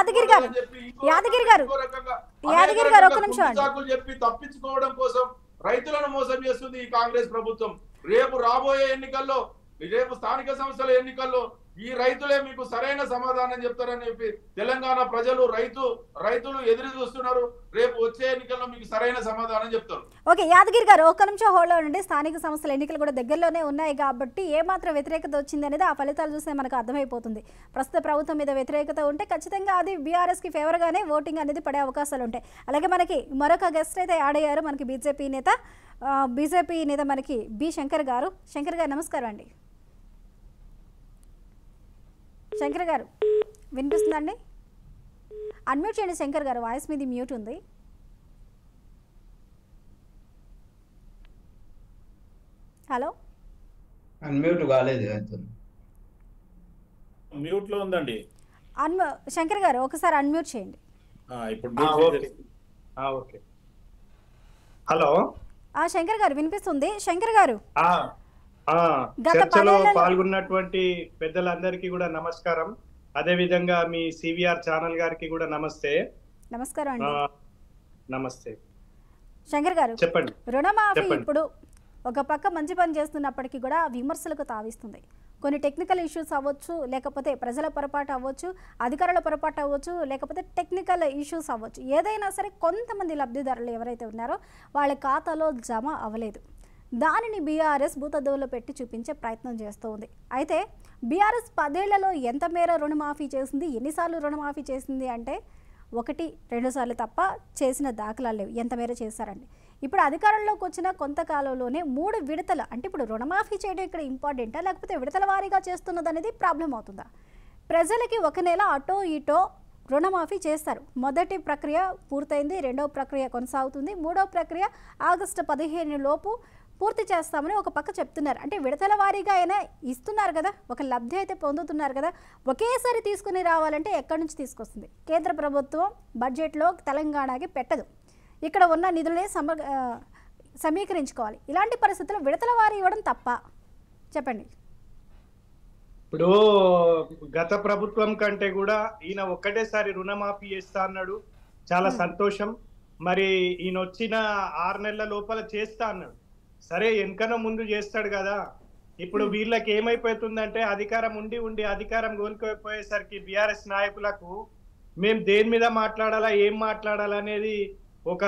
చెప్పి తప్పించుకోవడం కోసం రైతులను మోసం చేస్తుంది ఈ కాంగ్రెస్ ప్రభుత్వం. రేపు రాబోయే ఎన్నికల్లో, రేపు స్థానిక సంస్థల ఎన్నికల్లో ఈ రైతులే మీకు సరైన సమాధానం చెప్తారని చెప్పి తెలంగాణ ప్రజలు రైతు రైతులు ఎదురు చూస్తున్నారు. రేపు వచ్చే ఎన్నికల్లో మీకు సరైన సమాధానం చెప్తారు. ఓకే యాదగిరి గారు, ఒక్క నిమిషం హోల్డ్ ఉండండి. స్థానిక సంస్థల ఎన్నికలు కూడా దగ్గరలోనే ఉన్నాయి కాబట్టి ఏమాత్రం వ్యతిరేకత వచ్చింది అనేది ఆ ఫలితాలు చూస్తే మనకు అర్థమైపోతుంది. ప్రస్తుత ప్రభుత్వం మీద వ్యతిరేకత ఉంటే ఖచ్చితంగా అది బీఆర్ఎస్కి ఫేవర్గానే ఓటింగ్ అనేది పడే అవకాశాలు ఉంటాయి. అలాగే మనకి మరొక గెస్ట్ అయితే యాడ్ అయ్యారు, మనకి బీజేపీ నేత బీజేపీ నేత మనకి బి శంకర్ గారు. శంకర్ గారు నమస్కారం అండి. శంకర్ గారు వినిపిస్తుందండి? అన్మ్యూట్ చేయండి శంకర్ గారు, వాయిస్ మీది మ్యూట్ ఉంది. హలో, అన్మ్యూట్ కాలేదు, మ్యూట్ లో ఉందండి. అన్మ్యూ శంకర్ గారు ఒకసారి అన్మ్యూట్ చేయండి. ఓకే, హలో శంకర్ గారు వినిపిస్తుంది. శంకర్ గారు, చర్చలో పాల్గొన్నటువంటి పెద్దలందరికీ కూడా నమస్కారం. అదే విధంగా మీ సివిఆర్ ఛానల్ గారికి కూడా నమస్తే. నమస్కారం అండి. నమస్తే శంకర్ గారు, చెప్పండి. రుణమాఫీ ఇప్పుడు ఒక పక్క మంచి పని చేస్తున్నప్పటికీ కూడా విమర్శలకు తావిస్తుంది. కొన్ని టెక్నికల్ ఇష్యూస్ అవ్వచ్చు, లేకపోతే ప్రజల పొరపాటు అవ్వచ్చు, అధికారుల పొరపాటు అవ్వచ్చు, లేకపోతే టెక్నికల్ ఇష్యూస్ అవ్వచ్చు. ఏదైనా సరే కొంతమంది లబ్ధిదారులు ఎవరైతే ఉన్నారో వాళ్ళ ఖాతాలో జమ అవ్వలేదు. దానిని బీఆర్ఎస్ భూతద్దులో పెట్టి చూపించే ప్రయత్నం చేస్తూ ఉంది. అయితే బీఆర్ఎస్ పదేళ్లలో ఎంత మేర రుణమాఫీ చేసింది, ఎన్నిసార్లు రుణమాఫీ చేసింది అంటే ఒకటి రెండు సార్లు తప్ప చేసిన దాఖలాలు లేవు. ఎంత మేర చేశారండి? ఇప్పుడు అధికారంలోకి వచ్చిన కొంతకాలంలోనే మూడు విడతల, అంటే ఇప్పుడు రుణమాఫీ చేయడం ఇక్కడ ఇంపార్టెంటా లేకపోతే విడతల వారీగా చేస్తున్నది అనేది ప్రాబ్లం అవుతుందా? ప్రజలకి ఒక నెల అటో ఇటో రుణమాఫీ చేస్తారు. మొదటి ప్రక్రియ పూర్తయింది, రెండవ ప్రక్రియ కొనసాగుతుంది, మూడవ ప్రక్రియ ఆగస్టు పదిహేను లోపు పూర్తి చేస్తామని ఒక పక్క చెప్తున్నారు. అంటే విడతల వారీగా అయినా ఇస్తున్నారు కదా, ఒక లబ్ధి అయితే పొందుతున్నారు కదా. ఒకేసారి తీసుకుని రావాలంటే ఎక్కడి నుంచి తీసుకొస్తుంది? కేంద్ర ప్రభుత్వం బడ్జెట్లో తెలంగాణకి పెట్టదు, ఇక్కడ ఉన్న నిధులనే సమ సమీకరించుకోవాలి. ఇలాంటి పరిస్థితుల్లో విడతల వారీ ఇవ్వడం తప్ప? చెప్పండి. ఇప్పుడు గత ప్రభుత్వం కంటే కూడా ఈయన ఒక్కటేసారి రుణమాఫీ చేస్తా అన్నాడు, చాలా సంతోషం. మరి ఈయన వచ్చిన ఆరు నెలల లోపల చేస్తా అన్నాడు. సరే, వెనకన ముందు చేస్తాడు కదా. ఇప్పుడు వీళ్ళకి ఏమైపోతుందంటే అధికారం ఉండి ఉండి అధికారం కోల్పోయేసరికి బీఆర్ఎస్ నాయకులకు మేము దేని మీద మాట్లాడాలా, ఏం మాట్లాడాలా అనేది ఒక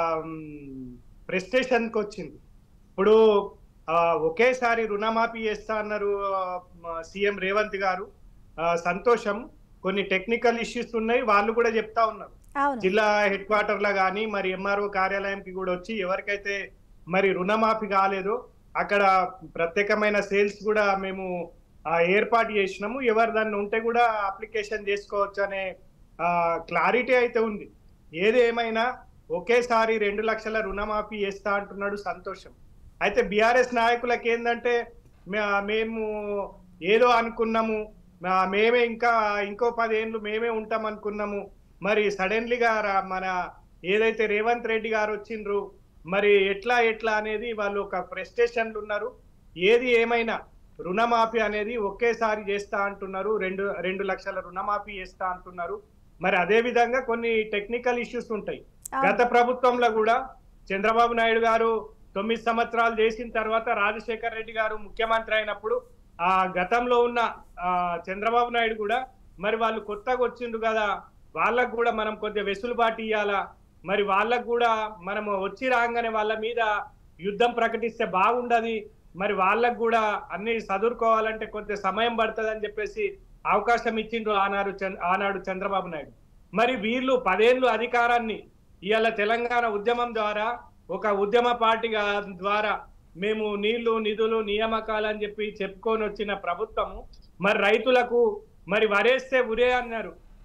ప్రెస్టేషన్కి వచ్చింది. ఇప్పుడు ఒకేసారి రుణమాఫీ చేస్తా అన్నారు సీఎం రేవంత్ గారు, సంతోషం. కొన్ని టెక్నికల్ ఇష్యూస్ ఉన్నాయి, వాళ్ళు కూడా చెప్తా ఉన్నారు. జిల్లా హెడ్ క్వార్టర్లో కానీ మరి ఎంఆర్ఓ కార్యాలయంకి కూడా వచ్చి ఎవరికైతే మరి రుణమాఫీ కాలేదో అక్కడ ప్రత్యేకమైన సేల్స్ కూడా మేము ఏర్పాటు చేసినాము. ఎవరు దాన్ని ఉంటే కూడా అప్లికేషన్ చేసుకోవచ్చు అనే క్లారిటీ అయితే ఉంది. ఏది ఏమైనా ఒకేసారి రెండు లక్షల రుణమాఫీ చేస్తా అంటున్నాడు, సంతోషం. అయితే బీఆర్ఎస్ నాయకులకు ఏంటంటే మేము ఏదో అనుకున్నాము, మేమే ఇంకా ఇంకో పదేళ్ళు మేమే ఉంటాం అనుకున్నాము. మరి సడన్లీగా మన ఏదైతే రేవంత్ రెడ్డి గారు వచ్చిండ్రు, మరి ఎట్లా ఎట్లా అనేది వాళ్ళు ఒక ప్రెస్టేషన్లు ఉన్నారు. ఏది ఏమైనా రుణమాఫీ అనేది ఒకేసారి చేస్తా అంటున్నారు, రెండు రెండు లక్షల రుణమాఫీ చేస్తా అంటున్నారు. మరి అదే విధంగా కొన్ని టెక్నికల్ ఇష్యూస్ ఉంటాయి. గత ప్రభుత్వంలో కూడా చంద్రబాబు నాయుడు గారు తొమ్మిది సంవత్సరాలు చేసిన తర్వాత రాజశేఖర్ రెడ్డి గారు ముఖ్యమంత్రి అయినప్పుడు ఆ గతంలో ఉన్న ఆ చంద్రబాబు నాయుడు కూడా మరి వాళ్ళు కొత్తగా వచ్చిండ్రు కదా, వాళ్ళకు కూడా మనం కొద్దిగా వెసులుబాటు ఇవ్వాలా, మరి వాళ్ళకు కూడా మనం వచ్చి రాగానే వాళ్ళ మీద యుద్ధం ప్రకటిస్తే బాగుండదు, మరి వాళ్ళకు కూడా అన్ని చదువుకోవాలంటే కొంత సమయం పడుతుంది అని చెప్పేసి అవకాశం ఇచ్చిండ్రు ఆనాడు ఆనాడు చంద్రబాబు నాయుడు. మరి వీళ్ళు పదేళ్ళు అధికారాన్ని ఇవాళ తెలంగాణ ఉద్యమం ద్వారా ఒక ఉద్యమ పార్టీగా ద్వారా మేము నీళ్లు నిధులు నియామకాలు అని చెప్పి చెప్పుకొని వచ్చిన ప్రభుత్వము మరి రైతులకు మరి వరేస్తే ఉరే అన్నారు,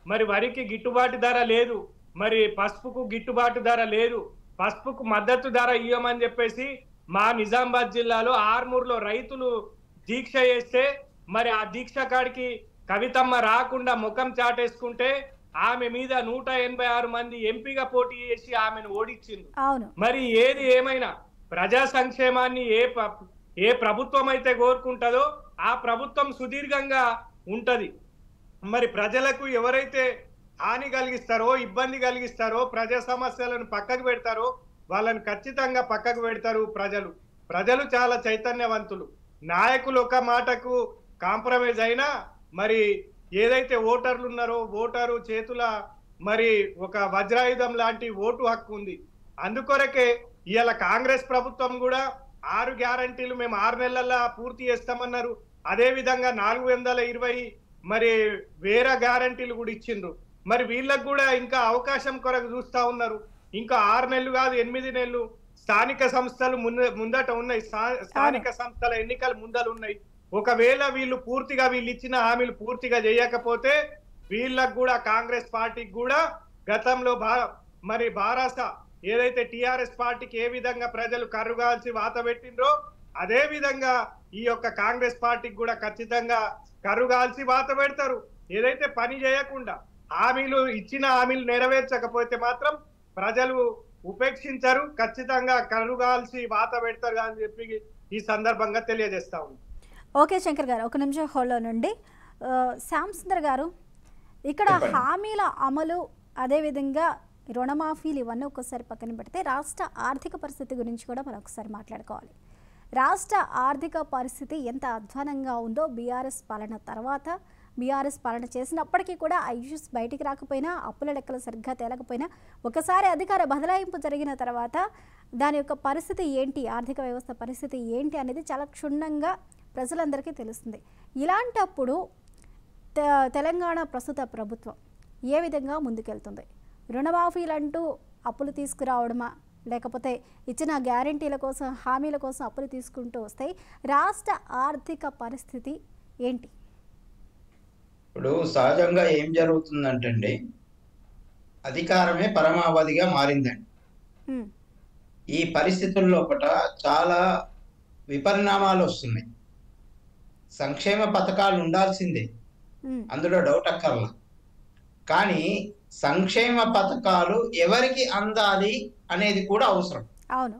మరి వరికి గిట్టుబాటు ధర లేదు, మరి పసుపుకు గిట్టుబాటు ధర లేదు, పసుపుకు మద్దతు ధర ఇవ్వమని చెప్పేసి మా నిజామాబాద్ జిల్లాలో ఆర్మూర్లో రైతులు దీక్ష చేస్తే మరి ఆ దీక్ష కాడికి కవితమ్మ రాకుండా ముఖం చాటేసుకుంటే ఆమె మీద నూట ఎనభై ఆరు మంది ఎంపీగా పోటీ చేసి ఆమెను ఓడించింది. మరి ఏది ఏమైనా ప్రజా సంక్షేమాన్ని ఏ ఏ ప్రభుత్వం అయితే కోరుకుంటుందో ఆ ప్రభుత్వం సుదీర్ఘంగా ఉంటది. మరి ప్రజలకు ఎవరైతే హాని కలిగిస్తారో, ఇబ్బంది కలిగిస్తారో, ప్రజా సమస్యలను పక్కకు పెడతారో వాళ్ళని ఖచ్చితంగా పక్కకు పెడతారు ప్రజలు. ప్రజలు చాలా చైతన్యవంతులు. నాయకులు ఒక మాటకు కాంప్రమైజ్ అయినా మరి ఏదైతే ఓటర్లు ఉన్నారో ఓటరు చేతుల మరి ఒక వజ్రాయుధం లాంటి ఓటు హక్కు ఉంది. అందుకొరకే ఇవాళ కాంగ్రెస్ ప్రభుత్వం కూడా ఆరు గ్యారంటీలు మేము ఆరు నెలల్లో పూర్తి చేస్తామన్నారు. అదే విధంగా నాలుగు వందల ఇరవై మరి వేరే గ్యారంటీలు కూడా ఇచ్చిండ్రు. మరి వీళ్ళకు కూడా ఇంకా అవకాశం కొరకు చూస్తా ఉన్నారు. ఇంకా ఆరు నెలలు కాదు ఎనిమిది నెలలు స్థానిక సంస్థలు ముంద ముందట ఉన్నాయి, స్థానిక సంస్థల ఎన్నికలు ముందలు ఉన్నాయి. ఒకవేళ వీళ్ళు పూర్తిగా వీళ్ళు ఇచ్చిన హామీలు పూర్తిగా చేయకపోతే వీళ్ళకు కూడా కాంగ్రెస్ పార్టీకి కూడా గతంలో భా మరి బారాస ఏదైతే టిఆర్ఎస్ పార్టీకి ఏ విధంగా ప్రజలు కర్రుగాల్చి వాత పెట్టిండ్రో అదే విధంగా ఈ యొక్క కాంగ్రెస్ పార్టీకి కూడా ఖచ్చితంగా కర్రుగాల్చి వాత పెడతారు. ఏదైతే పని చేయకుండా హామీలు ఇచ్చిన హామీలు నెరవేర్చకపోతే మాత్రం ప్రజలు ఉపేక్షించరు, ఖచ్చితంగా కర్రుగాల్చి వాత పెడతారు అని చెప్పి ఈ సందర్భంగా తెలియజేస్తా ఉంది. ఓకే శంకర్ గారు, ఒక నిమిషం హోల్డ్లో నుండి. శ్యామ్ సుందర్ గారు, ఇక్కడ హామీల అమలు అదేవిధంగా రుణమాఫీలు ఇవన్నీ ఒక్కసారి పక్కన పెడితే రాష్ట్ర ఆర్థిక పరిస్థితి గురించి కూడా మనం ఒకసారి మాట్లాడుకోవాలి. రాష్ట్ర ఆర్థిక పరిస్థితి ఎంత అధ్వానంగా ఉందో బీఆర్ఎస్ పాలన తర్వాత బీఆర్ఎస్ పాలన చేసినప్పటికీ కూడా ఆ ఇష్యూస్ బయటికి రాకపోయినా, అప్పుల లెక్కలు సరిగ్గా తేలకపోయినా, ఒకసారి అధికార బదలాయింపు జరిగిన తర్వాత దాని యొక్క పరిస్థితి ఏంటి, ఆర్థిక వ్యవస్థ పరిస్థితి ఏంటి అనేది చాలా క్షుణ్ణంగా ప్రజలందరికీ తెలుస్తుంది. ఇలాంటప్పుడు తెలంగాణ ప్రస్తుత ప్రభుత్వం ఏ విధంగా ముందుకెళ్తుంది? రుణమాఫీలంటూ అప్పులు తీసుకురావడమా, లేకపోతే ఇచ్చిన గ్యారంటీల కోసం హామీల కోసం అప్పులు తీసుకుంటూ వస్తాయి? రాష్ట్ర ఆర్థిక పరిస్థితి ఏంటి? ఇప్పుడు సహజంగా ఏం జరుగుతుందంటే అధికారమే పరమావధిగా మారిందండి. ఈ పరిస్థితుల్లో చాలా విపరిణామాలు వస్తున్నాయి. సంక్షేమ పథకాలు ఉండాల్సిందే, అందులో డౌట్ అక్కర్లా. కానీ సంక్షేమ పథకాలు ఎవరికి అందాలి అనేది కూడా అవసరం. అవును,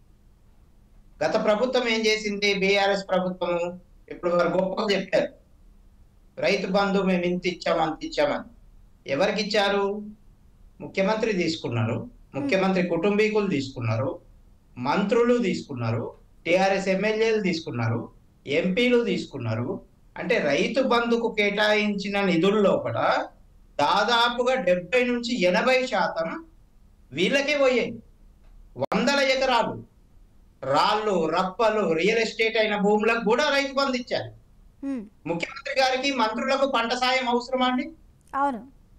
గత ప్రభుత్వం ఏం చేసింది? బీఆర్ఎస్ ప్రభుత్వం ఇప్పుడు వారు గొప్పగా చెప్పారు, రైతు బంధు మేము ఇంత ఇచ్చాము అంత ఇచ్చామని. ఎవరికి ఇచ్చారు? ముఖ్యమంత్రి తీసుకున్నారు, ముఖ్యమంత్రి కుటుంబీకులు తీసుకున్నారు, మంత్రులు తీసుకున్నారు, టిఆర్ఎస్ ఎమ్మెల్యేలు తీసుకున్నారు, ఎంపీలు తీసుకున్నారు. అంటే రైతు బంధుకు కేటాయించిన నిధుల్లో కూడా దాదాపుగా డెబ్బై నుంచి ఎనభై శాతం వీళ్ళకే పోయాయి. వందల ఎకరాలు రాళ్ళు రప్పలు రియల్ ఎస్టేట్ అయిన భూములకు కూడా రైతు బంధు ఇచ్చారు. ముఖ్యమంత్రి గారికి మంత్రులకు పంట సాయం అవసరమా అండి? అవును,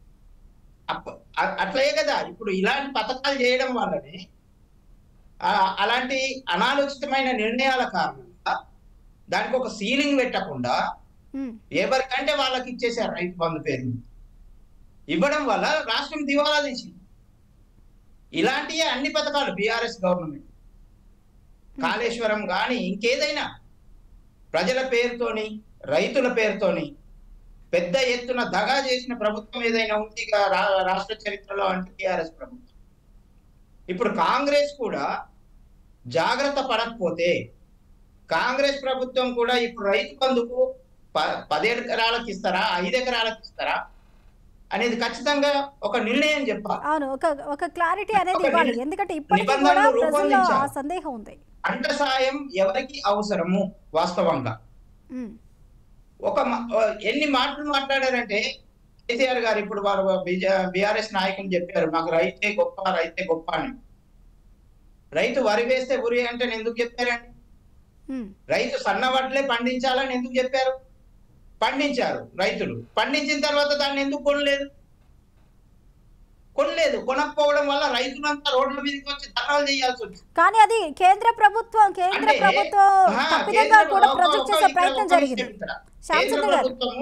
అట్లే కదా. ఇప్పుడు ఇలాంటి పథకాలు చేయడం వల్లనే అలాంటి అనాలోచితమైన నిర్ణయాల కారణంగా దానికి ఒక సీలింగ్ పెట్టకుండా ఎవరికంటే వాళ్ళకి ఇచ్చేసారు రైతు బంధు పేరు ఇవ్వడం వల్ల రాష్ట్రం దివాలా తీసింది. ఇలాంటి అన్ని పథకాలు బీఆర్ఎస్ గవర్నమెంట్ కాళేశ్వరం కానీ ఇంకేదైనా ప్రజల పేరుతోని రైతుల పేరుతోని పెద్ద ఎత్తున దగా చేసిన ప్రభుత్వం ఏదైనా ఉంది రాష్ట్ర చరిత్రలో అంటే టిఆర్ఎస్ ప్రభుత్వం. ఇప్పుడు కాంగ్రెస్ కూడా జాగ్రత్త పడకపోతే కాంగ్రెస్ ప్రభుత్వం కూడా ఇప్పుడు రైతు బంధుకు ప పదేడు ఎకరాలకు ఇస్తారా ఐదు ఎకరాలకు ఇస్తారా అనేది ఖచ్చితంగా ఒక నిర్ణయం చెప్పాలి. అవును, ఒక ఒక క్లారిటీ అనేది ఇవ్వాలి. ఎందుకంటే ఇప్పటికీ కూడా ప్రజల్లో ఆ సందేహం ఉంది. పంట సాయం ఎవరికి అవసరము? వాస్తవంగా ఒక ఎన్ని మాటలు మాట్లాడారంటే కేసీఆర్ గారు ఇప్పుడు వారు బీఆర్ఎస్ నాయకులు చెప్పారు, మాకు రైతే గొప్ప రైతే గొప్ప అని. రైతు వరి వేస్తే ఉరి అంటే ఎందుకు చెప్పారండి? రైతు సన్న వడ్లే పండించాలని ఎందుకు చెప్పారు? పండించారు రైతులు. పండించిన తర్వాత దాన్ని ఎందుకు కొనలేదు? కొనలేదు. కొనకపోవడం వల్ల రైతులంతా రోడ్ల మీదకి వచ్చి ధర్నాలు చేయాల్సి వచ్చింది. కానీ అది కేంద్ర ప్రభుత్వం కేంద్ర ప్రభుత్వం తప్పిదంగా కూడా ప్రొజెక్ట్ చేసే ప్రయత్నం జరిగింది. కేంద్ర ప్రభుత్వము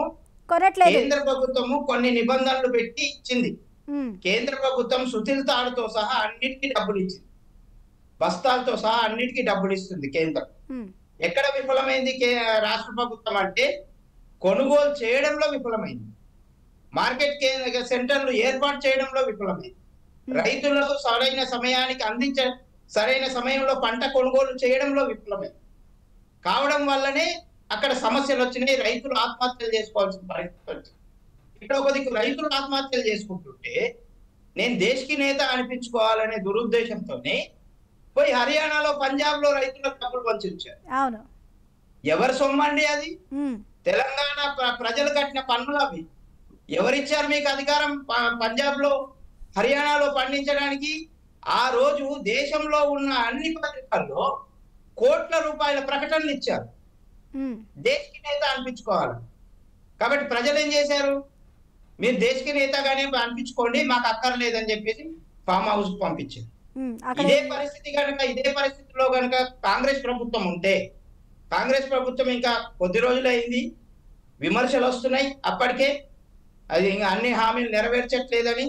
కొనట్లేదు. కేంద్ర ప్రభుత్వము కొన్ని నిబంధనలు పెట్టి ఇచ్చింది. కేంద్ర ప్రభుత్వం సుతిల్ తాడుతో సహా అన్నిటికీ డబ్బులు ఇచ్చింది, బస్తాలతో సహా అన్నిటికీ డబ్బులు ఇస్తుంది కేంద్రం. ఎక్కడ విఫలమైంది రాష్ట్ర ప్రభుత్వం అంటే కొనుగోలు చేయడంలో విఫలమైంది, మార్కెట్ సెంటర్లు ఏర్పాటు చేయడంలో విఫలమైంది, రైతులకు సరైన సమయానికి అందించ సరైన సమయంలో పంట కొనుగోలు చేయడంలో విఫలమైంది. కావడం వల్లనే అక్కడ సమస్యలు వచ్చినాయి, రైతులు ఆత్మహత్యలు చేసుకోవాల్సిన పరిస్థితి వచ్చింది. ఇక్కడ ఒక దిక్కు రైతులు ఆత్మహత్యలు చేసుకుంటుంటే నేను దేశకి నేత అనిపించుకోవాలనే దురుద్దేశంతోనే పోయి హర్యానాలో, పంజాబ్ లో రైతులకు డబ్బులు పంచారు. అవును, ఎవరి సొమ్మండి అది? తెలంగాణ ప్రజలు కట్టిన పన్నులు అవి. ఎవరిచ్చారు మీకు అధికారం పంజాబ్ లో, హర్యానాలో పండించడానికి? ఆ రోజు దేశంలో ఉన్న అన్ని పత్రికల్లో కోట్ల రూపాయల ప్రకటనలు ఇచ్చారు దేశకి నేత అనిపించుకోవాలి. కాబట్టి ప్రజలు ఏం చేశారు? మీరు దేశకి నేతగానే అనిపించుకోండి, మాకు అక్కర్లేదని చెప్పేసి ఫామ్ హౌస్ పంపించారు. ఇదే పరిస్థితి కనుక ఇదే పరిస్థితిలో కనుక కాంగ్రెస్ ప్రభుత్వం ఉంటే, కాంగ్రెస్ ప్రభుత్వం ఇంకా కొద్ది రోజులు అయింది, విమర్శలు వస్తున్నాయి అప్పటికే, అది ఇంకా అన్ని హామీలు నెరవేర్చట్లేదని,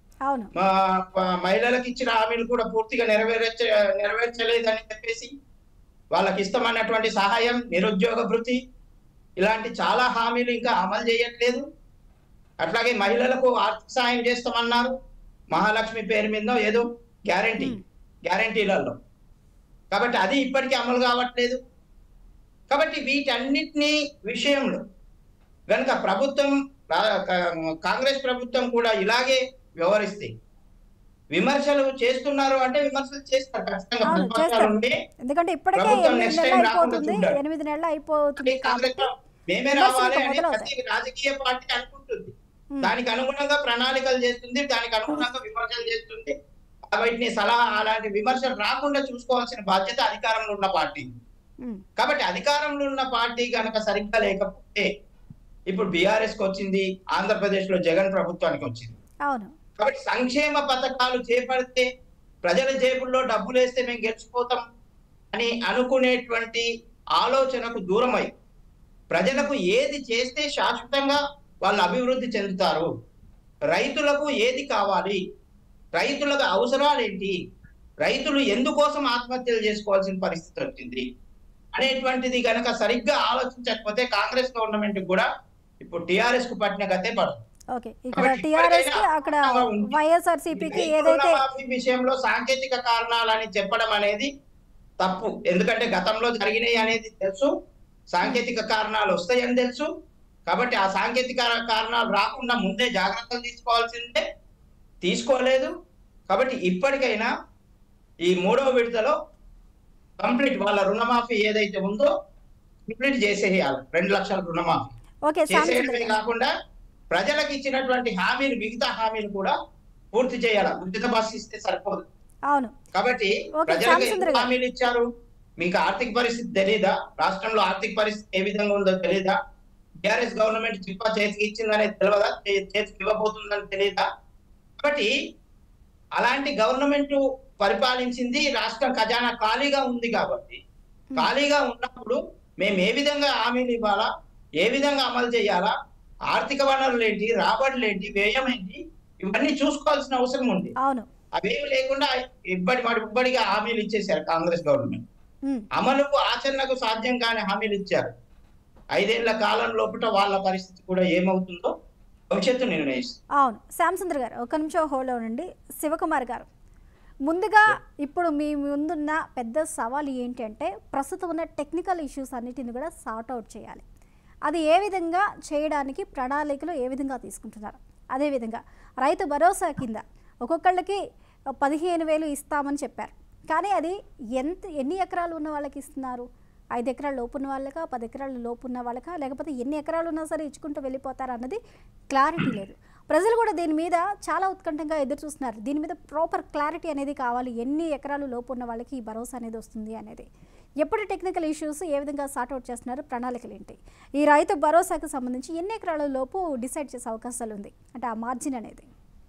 మహిళలకు ఇచ్చిన హామీలు కూడా పూర్తిగా నెరవేర్చ నెరవేర్చలేదని చెప్పేసి వాళ్ళకి ఇస్తామన్నటువంటి సహాయం, నిరుద్యోగ భృతి, ఇలాంటి చాలా హామీలు ఇంకా అమలు చేయట్లేదు. అట్లాగే మహిళలకు ఆర్థిక సహాయం చేస్తామన్నారు, మహాలక్ష్మి పేరు మీద ఏదో గ్యారంటీ గ్యారంటీలలో, కాబట్టి అది ఇప్పటికీ అమలు కావట్లేదు. కాబట్టి వీటన్నిటినీ విషయంలో కనుక ప్రభుత్వం, కాంగ్రెస్ ప్రభుత్వం కూడా ఇలాగే వ్యవహరిస్తే, విమర్శలు చేస్తున్నారు అంటే విమర్శలు చేస్తారు ఖచ్చితంగా. ఎందుకంటే ఇప్పటికే ఎనిమిది నెలలు అయిపోతుంది, మేమే రావాలి అని ప్రతి రాజకీయ పార్టీ అనుకుంటుంది, దానికి అనుగుణంగా ప్రణాళికలు చేస్తుంది, దానికి అనుగుణంగా విమర్శలు చేస్తుంది. వీటిని సలహా అలాంటి విమర్శలు రాకుండా చూసుకోవాల్సిన బాధ్యత అధికారంలో ఉన్న పార్టీ. కాబట్టి అధికారంలో ఉన్న పార్టీ కనుక సరిగ్గా లేకపోతే, ఇప్పుడు బీఆర్ఎస్ కి వచ్చింది, ఆంధ్రప్రదేశ్ లో జగన్ ప్రభుత్వానికి వచ్చింది. కాబట్టి సంక్షేమ పథకాలు చేపడితే ప్రజల జేబుల్లో డబ్బులు వేస్తే మేము గెలిచిపోతాం అని అనుకునేటువంటి ఆలోచనకు దూరమై, ప్రజలకు ఏది చేస్తే శాశ్వతంగా వాళ్ళు అభివృద్ధి చెందుతారు, రైతులకు ఏది కావాలి, రైతులకు అవసరాలు ఏంటి, రైతులు ఎందుకోసం ఆత్మహత్యలు చేసుకోవాల్సిన పరిస్థితి వచ్చింది అనేటువంటిది గనక సరిగ్గా ఆలోచించకపోతే కాంగ్రెస్ గవర్నమెంట్ కూడా ఇప్పుడు టిఆర్ఎస్ కు పట్టిన గతే పడుతుంది. విషయంలో సాంకేతిక కారణాలని చెప్పడం అనేది తప్పు. ఎందుకంటే గతంలో జరిగినాయి అనేది తెలుసు, సాంకేతిక కారణాలు వస్తాయని తెలుసు. కాబట్టి ఆ సాంకేతిక కారణాలు రాకుండా ముందే జాగ్రత్తలు తీసుకోవాల్సిందే, తీసుకోలేదు. కాబట్టి ఇప్పటికైనా ఈ మూడవ విడతలో కంప్లీట్ వాళ్ళ రుణమాఫీ ఏదైతే ఉందో కంప్లీట్ చేసేయాలి. రెండు లక్షల రుణమాఫీ చేసేయడమే కాకుండా ప్రజలకు ఇచ్చినటువంటి హామీలు, మిగతా హామీలు కూడా పూర్తి చేయాలి. ఉచిత బస్సు ఇస్తే సరిపోదు. కాబట్టి ప్రజలకు ఎంత హామీలు ఇచ్చారు? మీకు ఆర్థిక పరిస్థితి తెలీదా? రాష్ట్రంలో ఆర్థిక పరిస్థితి ఏ విధంగా ఉందో తెలీదా? టిఆర్ఎస్ గవర్నమెంట్ చిప్ప చేతికి ఇచ్చిందనేది తెలియదా? చేతికి ఇవ్వబోతుందని తెలియదా? కాబట్టి అలాంటి గవర్నమెంట్ పరిపాలించింది, రాష్ట్రం ఖజానా ఖాళీగా ఉంది. కాబట్టి ఖాళీగా ఉన్నప్పుడు మేము ఏ విధంగా హామీలు ఇవ్వాలా, ఏ విధంగా అమలు చేయాలా, ఆర్థిక వనరులు ఏంటి, రాబడులు ఏంటి, వ్యయం ఏంటి, ఇవన్నీ చూసుకోవాల్సిన అవసరం ఉంది. అవేమి లేకుండా ఇబ్బడి మరి ఇబ్బడిగా హామీలు ఇచ్చేశారు కాంగ్రెస్ గవర్నమెంట్. అమలుకు ఆచరణకు సాధ్యం కాని హామీలు ఇచ్చారు. ఐదేళ్ల కాలం లోపల వాళ్ళ పరిస్థితి కూడా ఏమవుతుందో భవిష్యత్తు నిర్ణయిస్తుంది. అవును, శ్యామసుందర్ గారు ఒక నిమిషం హోల్డ్ ఉండండి. శివకుమార్ గారు, ముందుగా ఇప్పుడు మీ ముందున్న పెద్ద సవాల్ ఏంటి అంటే ప్రస్తుతం ఉన్న టెక్నికల్ ఇష్యూస్ అన్నిటిని కూడా సార్ట్ అవుట్ చేయాలి. అది ఏ విధంగా చేయడానికి ప్రణాళికలు ఏ విధంగా తీసుకుంటున్నారు? అదేవిధంగా రైతు భరోసా కింద ఒక్కొక్కళ్ళకి పదిహేను వేలు ఇస్తామని చెప్పారు, కానీ అది ఎంత ఎన్ని ఎకరాలు ఉన్న వాళ్ళకి ఇస్తున్నారు? ఐదు ఎకరాల లోపు ఉన్న వాళ్ళకా, పది ఎకరాల లోపు ఉన్న వాళ్ళకా, లేకపోతే ఎన్ని ఎకరాలు ఉన్నా సరే ఇచ్చుకుంటూ వెళ్ళిపోతారు అన్నది క్లారిటీ లేదు. ప్రజలు కూడా దీని మీద చాలా ఉత్కంఠంగా ఎదురు చూస్తున్నారు. దీని మీద ప్రాపర్ క్లారిటీ అనేది కావాలి. ఎన్ని ఎకరాలు లోపు ఉన్న వాళ్ళకి ఈ భరోసా అనేది వస్తుంది అనేది. ఎప్పుడు టెక్నికల్ ఇష్యూస్ ఏ విధంగా సార్ట్అవుట్ చేస్తున్నారు? ప్రణాళికలు ఏంటి? ఈ రైతు భరోసాకు సంబంధించి ఎన్ని ఎకరాల లోపు డిసైడ్ చేసే అవకాశాలు ఉంది అంటే ఆ మార్జిన్ అనేది?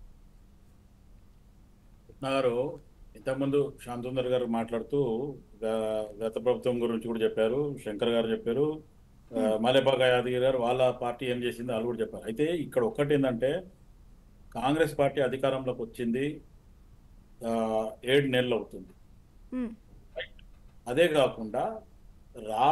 గారు ఇంతకుముందు శ్యామసుందర్ గారు మాట్లాడుతూ గత ప్రభుత్వం గురించి కూడా చెప్పారు, శంకర్ గారు చెప్పారు, మల్లెపాక యాదగిరి గారు వాళ్ళ పార్టీ ఏం చేసింది వాళ్ళు కూడా చెప్పారు. అయితే ఇక్కడ ఒక్కటి ఏంటంటే కాంగ్రెస్ పార్టీ అధికారంలోకి వచ్చింది ఏడు నెలలు అవుతుంది. అదే కాకుండా రా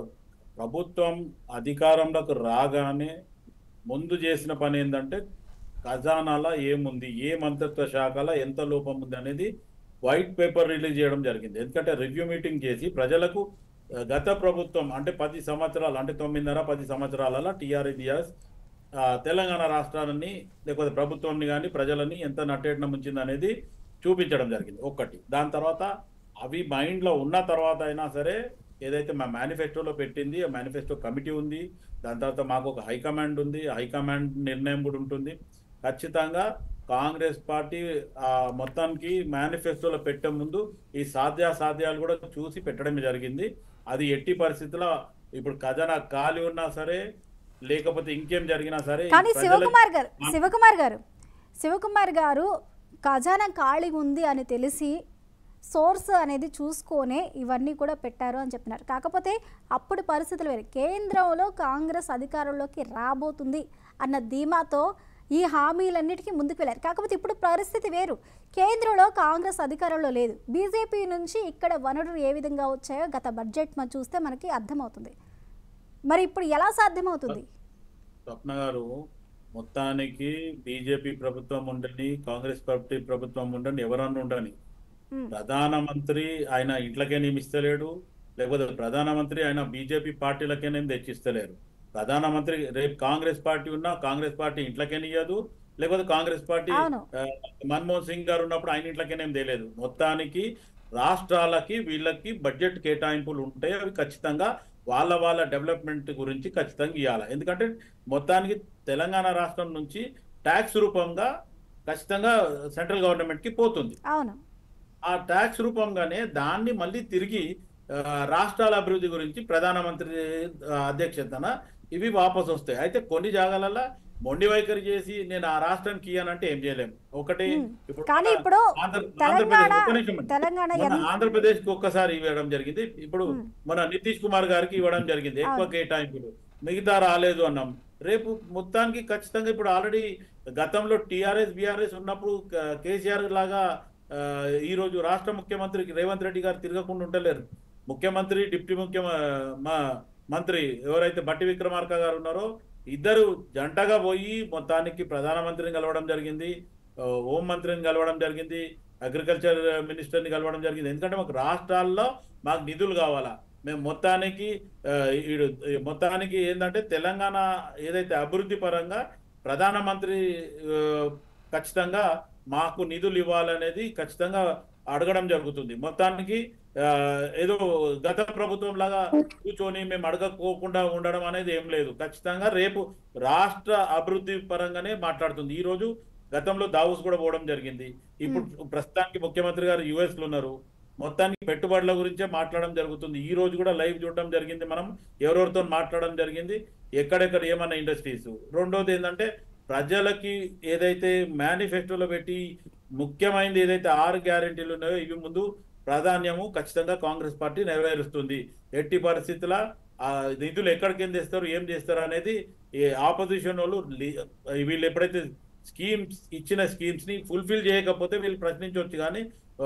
ప్రభుత్వం అధికారంలోకి రాగానే ముందు చేసిన పని ఏంటంటే ఖజానాలో ఏముంది, ఏ మంత్రిత్వ శాఖలో ఎంత లోపం ఉంది అనేది వైట్ పేపర్ రిలీజ్ చేయడం జరిగింది. ఎందుకంటే రివ్యూ మీటింగ్ చేసి ప్రజలకు గత ప్రభుత్వం అంటే పది సంవత్సరాలు అంటే తొమ్మిదిన్నర పది సంవత్సరాలలో టీఆర్ఎస్ తెలంగాణ రాష్ట్రాన్ని లేకపోతే ప్రభుత్వాన్ని కానీ ప్రజలని ఎంత నట్టేటం ఉంచింది అనేది చూపించడం జరిగింది ఒక్కటి. దాని తర్వాత అవి మైండ్లో ఉన్న తర్వాత అయినా సరే ఏదైతే మా మేనిఫెస్టోలో పెట్టింది ఆ మేనిఫెస్టో కమిటీ ఉంది, దాని తర్వాత మాకు ఒక హైకమాండ్ ఉంది, హైకమాండ్ నిర్ణయం కూడా ఉంటుంది. ఖచ్చితంగా కాంగ్రెస్ పార్టీ మొత్తానికి మేనిఫెస్టోలో పెట్టే ముందు ఈ సాధ్యాసాధ్యాలు కూడా చూసి పెట్టడం జరిగింది. అది ఎట్టి పరిస్థితుల్లో ఇప్పుడు ఖజానా ఖాళీ ఉన్నా సరే లేకపోతే ఇంకేం జరిగినా సరే. కానీ శివకుమార్ గారు శివకుమార్ గారు శివకుమార్ గారు ఖజానా ఖాళీ ఉంది అని తెలిసి సోర్స్ అనేది చూసుకొనే ఇవన్నీ కూడా పెట్టారు అని చెప్పినారు. కాకపోతే అప్పుడు పరిస్థితులు వేరు. కేంద్రంలో కాంగ్రెస్ అధికారంలోకి రాబోతుంది అన్న ధీమాతో ఈ హామీలన్నిటికీ ముందుకు వెళ్ళారు. కాకపోతే ఇప్పుడు పరిస్థితి వేరు. కేంద్రంలో కాంగ్రెస్ అధికారంలో లేదు. బీజేపీ నుంచి ఇక్కడ వనరులు ఏ విధంగా వచ్చాయో గత బడ్జెట్ మనం చూస్తే మనకి అర్థమవుతుంది. మరి ఇప్పుడు ఎలా సాధ్యమవుతుంది? స్వప్న గారు, మొత్తానికి బీజేపీ ప్రభుత్వం ఉండని కాంగ్రెస్ పార్టీ ప్రభుత్వం ఉండని ఎవరన్నా ఉండని ప్రధానమంత్రి ఆయన ఇంట్లోకే నియమిస్తలేడు, లేకపోతే ప్రధానమంత్రి ఆయన బీజేపీ పార్టీలకేనేం తెచ్చిస్తలేరు. ప్రధానమంత్రి రేపు కాంగ్రెస్ పార్టీ ఉన్నా కాంగ్రెస్ పార్టీ ఇంట్లోకే నియ్యదు, లేకపోతే కాంగ్రెస్ పార్టీ మన్మోహన్ సింగ్ గారు ఉన్నప్పుడు ఆయన ఇంట్లోకేనేం తెలియదు. మొత్తానికి రాష్ట్రాలకి వీళ్ళకి బడ్జెట్ కేటాయింపులు ఉంటాయి. అవి ఖచ్చితంగా వాళ్ళ వాళ్ళ డెవలప్మెంట్ గురించి ఖచ్చితంగా ఇవ్వాలి. ఎందుకంటే మొత్తానికి తెలంగాణ రాష్ట్రం నుంచి ట్యాక్స్ రూపంగా ఖచ్చితంగా సెంట్రల్ గవర్నమెంట్కి పోతుంది. అవును, ఆ ట్యాక్స్ రూపంగానే దాన్ని మళ్ళీ తిరిగి రాష్ట్రాల అభివృద్ధి గురించి ప్రధానమంత్రి అధ్యక్షతన ఇవి వాపసు వస్తాయి. అయితే కొన్ని జాగాలలో మొండి వైఖరి చేసి నేను ఆ రాష్ట్రానికి ఇయ్యానంటే ఏం చేయలేము. ఒకటి ఇప్పుడు ఆంధ్రప్రదేశ్ కి ఒక్కసారి ఇవ్వడం జరిగింది. ఇప్పుడు మన నితీష్ కుమార్ గారికి ఇవ్వడం జరిగింది ఎక్కువ కేటాయింపులు, మిగతా రాలేదు అన్నాం. రేపు మొత్తానికి ఖచ్చితంగా ఇప్పుడు ఆల్రెడీ గతంలో టీఆర్ఎస్ బీఆర్ఎస్ ఉన్నప్పుడు కేసీఆర్ లాగా ఈ రోజు రాష్ట్ర ముఖ్యమంత్రి రేవంత్ రెడ్డి గారు తిరగకుండా ఉండలేరు. ముఖ్యమంత్రి డిప్యూటీ ముఖ్య మా మంత్రి ఎవరైతే బట్టి విక్రమార్క గారు ఉన్నారో ఇద్దరు జంటగా పోయి మొత్తానికి ప్రధానమంత్రిని కలవడం జరిగింది, హోం మంత్రిని కలవడం జరిగింది, అగ్రికల్చర్ మినిస్టర్ని కలవడం జరిగింది. ఎందుకంటే మాకు రాష్ట్రాల్లో మాకు నిధులు కావాలా. మేము మొత్తానికి మొత్తానికి ఏంటంటే తెలంగాణ ఏదైతే అభివృద్ధి పరంగా ప్రధానమంత్రి ఖచ్చితంగా మాకు నిధులు ఇవ్వాలనేది ఖచ్చితంగా అడగడం జరుగుతుంది. మొత్తానికి ఏదో గత ప్రభుత్వం లాగా కూర్చొని మేము అడగకోకుండా ఉండడం అనేది ఏం లేదు. ఖచ్చితంగా రేపు రాష్ట్ర అభివృద్ధి పరంగానే మాట్లాడుతుంది. ఈ రోజు గతంలో దావోస్ కూడా పోవడం జరిగింది. ఇప్పుడు ప్రస్తుతానికి ముఖ్యమంత్రి గారు యుఎస్ లో ఉన్నారు. మొత్తానికి పెట్టుబడుల గురించే మాట్లాడడం జరుగుతుంది. ఈ రోజు కూడా లైవ్ చూడడం జరిగింది, మనం ఎవరెవరితో మాట్లాడడం జరిగింది, ఎక్కడెక్కడ ఏమన్నా ఇండస్ట్రీస్. రెండోది ఏంటంటే ప్రజలకి ఏదైతే మేనిఫెస్టోలో పెట్టి ముఖ్యమైనది ఏదైతే ఆరు గ్యారెంటీలు ఉన్నాయో ఇవి ముందు ప్రాధాన్యము ఖచ్చితంగా కాంగ్రెస్ పార్టీ నెరవేరుస్తుంది. ఎట్టి పరిస్థితుల ఆ నిధులు ఎక్కడికి తెస్తారు, ఏం చేస్తారు అనేది ఆపోజిషన్ వాళ్ళు వీళ్ళు ఎప్పుడైతే స్కీమ్స్ ఇచ్చిన స్కీమ్స్ ని ఫుల్ఫిల్ చేయకపోతే వీళ్ళు ప్రశ్నించవచ్చు. కానీ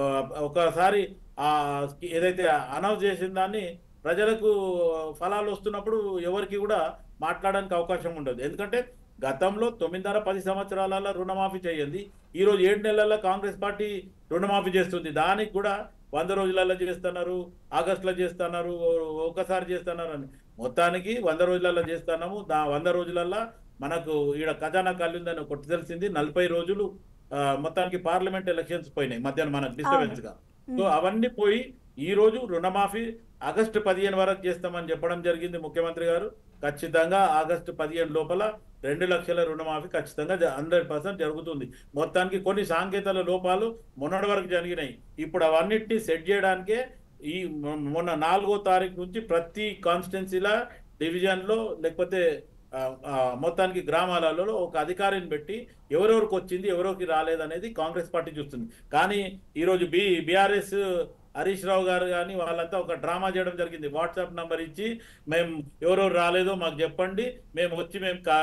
ఒకసారి ఆ ఏదైతే అనౌన్స్ చేసిన దాన్ని ప్రజలకు ఫలాలు వస్తున్నప్పుడు ఎవరికి కూడా మాట్లాడడానికి అవకాశం ఉండదు. ఎందుకంటే గతంలో తొమ్మిదిన్నర పది సంవత్సరాలలో రుణమాఫీ చేయండి, ఈ రోజు ఏడు నెలల్లో కాంగ్రెస్ పార్టీ రుణమాఫీ చేస్తుంది. దానికి కూడా వంద రోజులలో చేస్తున్నారు, ఆగస్టులో చేస్తున్నారు, ఒకసారి చేస్తున్నారు అని. మొత్తానికి వంద రోజులలో చేస్తున్నాము. దా వంద రోజులలో మనకు ఈడ ఖజానా కలిందని ఒకటి తెలిసింది. నలభై రోజులు మొత్తానికి పార్లమెంట్ ఎలక్షన్స్ పోయినాయి మధ్యాహ్నం మనకు డిస్టర్బెన్స్ గా. సో అవన్నీ పోయి ఈ రోజు రుణమాఫీ ఆగస్టు పదిహేను వరకు చేస్తామని చెప్పడం జరిగింది ముఖ్యమంత్రి గారు. ఖచ్చితంగా ఆగస్టు పదిహేను లోపల రెండు లక్షల రుణమాఫీ ఖచ్చితంగా హండ్రెడ్ పర్సెంట్ జరుగుతుంది. మొత్తానికి కొన్ని సాంకేతిక లోపాలు మొన్నటి వరకు జరిగినాయి. ఇప్పుడు అవన్నిటిని సెట్ చేయడానికే ఈ మొన్న నాలుగో తారీఖు నుంచి ప్రతి కాన్స్టిట్యున్సీల డివిజన్లో లేకపోతే మొత్తానికి గ్రామాలలో ఒక అధికారిని పెట్టి ఎవరెవరికి వచ్చింది ఎవరెవరికి రాలేదనేది కాంగ్రెస్ పార్టీ చూస్తుంది. కానీ ఈరోజు బి బీఆర్ఎస్ హరీష్ రావు గారు కానీ వాళ్ళంతా ఒక డ్రామా చేయడం జరిగింది. వాట్సాప్ నంబర్ ఇచ్చి మేము ఎవరెవరు రాలేదో మాకు చెప్పండి, మేము వచ్చి మేము కా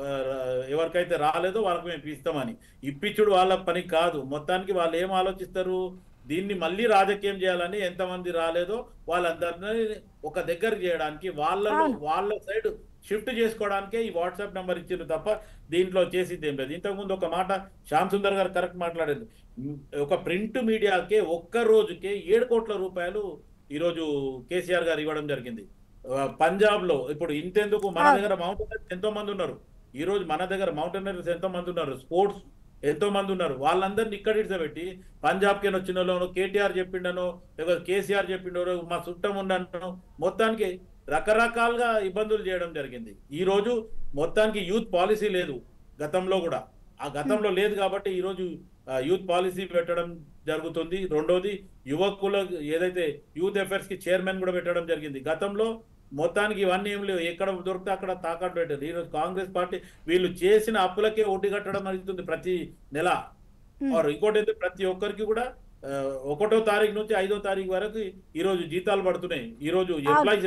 ఎవరికైతే రాలేదో వాళ్ళకి మేము ఇస్తామని. ఇప్పించుడు వాళ్ళ పని కాదు. మొత్తానికి వాళ్ళు ఏం ఆలోచిస్తారు, దీన్ని మళ్ళీ రాజకీయం చేయాలని, ఎంతమంది రాలేదో వాళ్ళందరినీ ఒక దగ్గర చేయడానికి, వాళ్ళలో వాళ్ళ సైడ్ షిఫ్ట్ చేసుకోవడానికే ఈ వాట్సాప్ నెంబర్ ఇచ్చారు తప్ప దీంట్లో చేసింది ఏం లేదు. ఇంతకుముందు ఒక మాట శ్యామ్ సుందర్ గారు కరెక్ట్ మాట్లాడారు. ఒక ప్రింట్ మీడియాకే ఒక్క రోజుకే ఏడు కోట్ల రూపాయలు ఈరోజు కేసీఆర్ గారు ఇవ్వడం జరిగింది. పంజాబ్ లో ఇప్పుడు ఇంతెందుకు, మన దగ్గర మౌంటైనర్స్ ఎంతో మంది ఉన్నారు. ఈ రోజు మన దగ్గర మౌంటైనర్స్ ఎంతో మంది ఉన్నారు, స్పోర్ట్స్ ఎంతో మంది ఉన్నారు. వాళ్ళందరినీ ఇక్కడ ఇడిసబెట్టి పంజాబ్కి వచ్చిన వాళ్ళను కేటీఆర్ చెప్పిండనో లేకపోతే కేసీఆర్ చెప్పిండో మా చుట్టం ఉండను మొత్తానికి రకరకాలుగా ఇబ్బందులు చేయడం జరిగింది. ఈ రోజు మొత్తానికి యూత్ పాలసీ లేదు, గతంలో కూడా ఆ గతంలో లేదు కాబట్టి ఈ రోజు యూత్ పాలసీ పెట్టడం జరుగుతుంది. రెండోది యువకుల ఏదైతే యూత్ అఫైర్స్ కి చైర్మన్ కూడా పెట్టడం జరిగింది. గతంలో మొత్తానికి ఇవన్నీ ఏం లేవు, ఎక్కడ దొరికితే అక్కడ తాకట్టు పెట్టారు. ఈరోజు కాంగ్రెస్ పార్టీ వీళ్ళు చేసిన అప్పులకే వడ్డీ కట్టడం అవుతుంది ప్రతి నెల. ఇంకోటి అయితే ప్రతి ఒక్కరికి కూడా ఒకటో తారీఖు నుంచి ఐదో తారీఖు వరకు ఈ రోజు జీతాలు పడుతున్నాయి. ఈ రోజు ఎంప్లాయీస్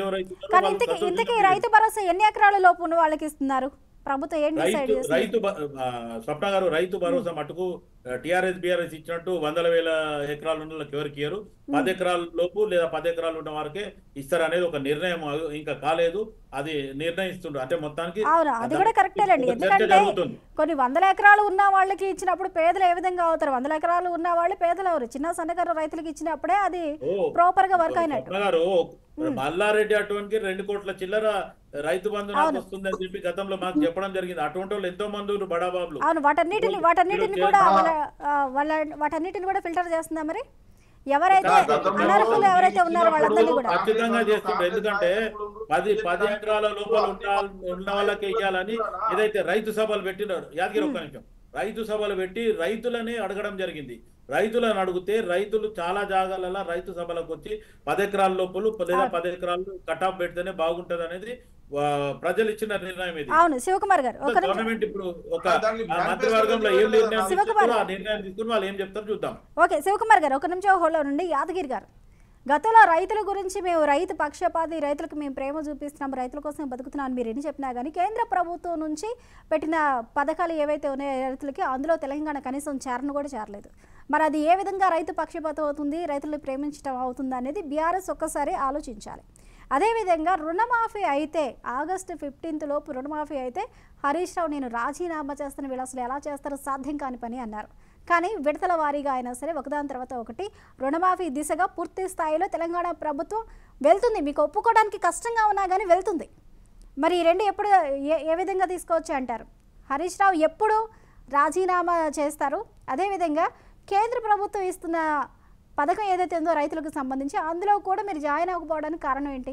ఎవరైతే రైతు భరోసా ఎన్ని ఎకరాల లోపు ఉన్న వాళ్ళకి ఇస్తున్నారు ప్రభుత్వం? రైతు రైతు స్వప్న గారు, రైతు భరోసా మటుకు టిఆర్ఎస్ బిఆర్ఎస్ ఇచ్చినట్టు వందల వేల ఎకరాలు ఉన్న వాళ్ళకి ఎవరికి ఇయ్యరు. పది ఎకరాల లోపు లేదా పది ఎకరాలు ఉన్న వారికే ఇస్తారు అనేది ఒక నిర్ణయం ఇంకా కాలేదు, అది నిర్ణయిస్తుండ్రు. అంటే మొత్తానికి అది కూడా కరెక్టేనండి. ఎందుకంటే కొన్ని వందల ఎకరాలు ఉన్న వాళ్ళకి ఇచ్చినప్పుడు పేదలు ఏ విధంగా అవుతారు? వందల ఎకరాలు ఉన్న వాళ్ళు పేదలు ఎవరు? చిన్న సన్నకారు రైతులకు ఇచ్చినప్పుడే అది ప్రాపర్ గా వర్క్ అయినట్టు. గారు మల్లారెడ్డి అటువంటి రెండు కోట్ల చిల్లర రైతు బంధు నాకు వస్తుంది అని చెప్పి గతంలో మాకు చెప్పడం జరిగింది. అటువంటి వాళ్ళు ఎంతో మంది బడాబాబులు. అవును, వాటన్నిటిని వాటన్నిటిని కూడా వాళ్ళ వాటన్నిటిని కూడా ఫిల్టర్ చేస్తుందా మరి? ఎవరైతే అనర్హులు ఎవరైతే ఉన్నారో వాళ్ళందరినీ కూడా ఖచ్చితంగా చేస్తుంటారు. ఎందుకంటే పది పది ఎకరాల లోపల ఉన్న వాళ్ళకి ఇవ్వాలని ఏదైతే రైతు సభలు పెట్టినారు, యాదగిరి ఒక్క నిమిషం, రైతు సభలు పెట్టి రైతులని అడగడం జరిగింది. రైతులను అడిగితే రైతులు చాలా జాగాలలో రైతు సభలకు వచ్చి పది ఎకరాల లోపల లేదా పది ఎకరాలు కటాఫ్ పెడితేనే బాగుంటది అనేది ప్రజలు ఇచ్చిన నిర్ణయం ఇది. అవును శివకుమార్ గారు, గవర్నమెంట్ ఇప్పుడు ఒక మంత్రివర్గంలో ఏం నిర్ణయం తీసుకుంటారో ఆ నిర్ణయం తీసుకుని వాళ్ళు ఏం చెప్తారో చూద్దాం. ఓకే శివకుమార్ గారు, ఒక నిమిషం హోల్లో నుండి యాదగిరి గారు, గతంలో రైతుల గురించి మేము రైతు పక్షపాతి, రైతులకు మేము ప్రేమ చూపిస్తున్నాం, రైతుల కోసం బతుకుతున్నాం మీరు ఎన్ని చెప్పినా కానీ కేంద్ర ప్రభుత్వం నుంచి పెట్టిన పథకాలు ఏవైతే ఉన్నాయో రైతులకి, అందులో తెలంగాణ కనీసం చేరను కూడా చేరలేదు. మరి అది ఏ విధంగా రైతు పక్షపాతం అవుతుంది, రైతులను ప్రేమించడం అవుతుంది అనేది బీఆర్ఎస్ ఒక్కసారి ఆలోచించాలి. అదేవిధంగా రుణమాఫీ అయితే ఆగస్టు ఫిఫ్టీన్త్ లోపు రుణమాఫీ అయితే హరీష్ రావు నేను రాజీనామా చేస్తున్న వీళ్ళు అసలు ఎలా చేస్తారో సాధ్యం కాని పని అన్నారు. కానీ విడతల వారీగా అయినా సరే ఒకదాని తర్వాత ఒకటి రుణమాఫీ దిశగా పూర్తి స్థాయిలో తెలంగాణ ప్రభుత్వం వెళ్తుంది. మీకు ఒప్పుకోవడానికి కష్టంగా ఉన్నా కానీ వెళ్తుంది. మరి ఈ రెండు ఎప్పుడు ఏ ఏ విధంగా తీసుకోవచ్చు అంటారు? హరీష్ రావు ఎప్పుడు రాజీనామా చేస్తారు? అదేవిధంగా కేంద్ర ప్రభుత్వం ఇస్తున్న పథకం ఏదైతే ఉందో రైతులకు సంబంధించి అందులో కూడా మీరు జాయిన్ అవ్వకపోవడానికి కారణం ఏంటి?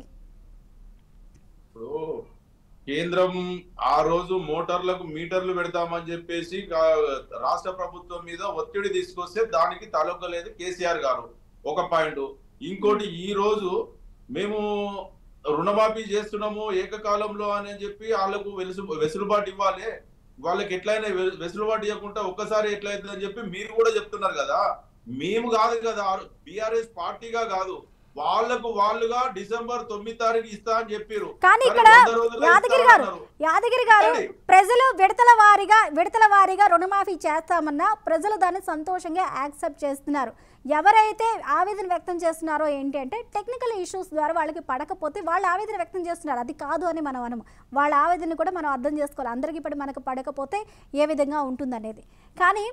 ఇప్పుడు కేంద్రం ఆ రోజు మోటార్లకు మీటర్లు పెడతామని చెప్పేసి రాష్ట్ర ప్రభుత్వం మీద ఒత్తిడి తీసుకొస్తే దానికి తలొగ్గలేదు కేసీఆర్ గారు, ఒక పాయింట్. ఇంకోటి ఈ రోజు మేము రుణమాఫీ చేస్తున్నాము ఏకకాలంలో అని చెప్పి వాళ్ళకు వెలుసు వెసులుబాటు ఇవ్వాలి, వాళ్ళకి ఎట్లయినా వెసులుబాటు ఇవ్వకుండా ఒక్కసారి ఎట్లయితుందని చెప్పి మీరు కూడా చెప్తున్నారు కదా. మేము కాదు కదా, బిఆర్ఎస్ పార్టీగా కాదు, వాళ్లకు వాళ్ళుగా డిసెంబర్ తొమ్మిది తారీఖు ఇస్తా అని చెప్పారు. కానీ ఇక్కడ యాదగిరి గారు యాదగిరి గారు ప్రజలు విడతల వారీగా విడతల వారీగా రుణమాఫీ చేస్తామన్నా ప్రజలు దాన్ని సంతోషంగా యాక్సెప్ట్ చేస్తున్నారు. ఎవరైతే ఆవేదన వ్యక్తం చేస్తున్నారో ఏంటి అంటే టెక్నికల్ ఇష్యూస్ ద్వారా వాళ్ళకి పడకపోతే వాళ్ళు ఆవేదన వ్యక్తం చేస్తున్నారు, అది కాదు అని మనం అనము. వాళ్ళ ఆవేదన కూడా మనం అర్థం చేసుకోవాలి. అందరికీ ఇప్పుడు మనకు పడకపోతే ఏ విధంగా ఉంటుందనేది. కానీ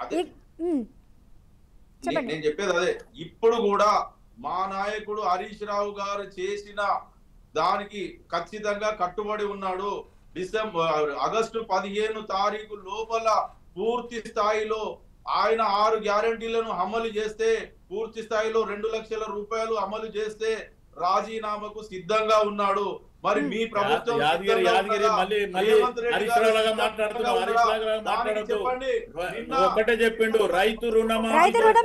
నేను చెప్పేది అదే, ఇప్పుడు కూడా మా నాయకుడు హరీష్ రావు గారు చేసిన దానికి ఖచ్చితంగా కట్టుబడి ఉన్నాడు. డిసెంబర్ ఆగస్టు పదిహేను తారీఖు లోపల పూర్తి స్థాయిలో ఆయన ఆరు గ్యారంటీలను అమలు చేస్తే, పూర్తి స్థాయిలో రెండు లక్షల రూపాయలు అమలు చేస్తే రాజీనామాకు సిద్ధంగా ఉన్నాడు. మరి మీ ప్రభుత్వం ఒకటే చెప్పిండు, రైతు రుణమాఫీ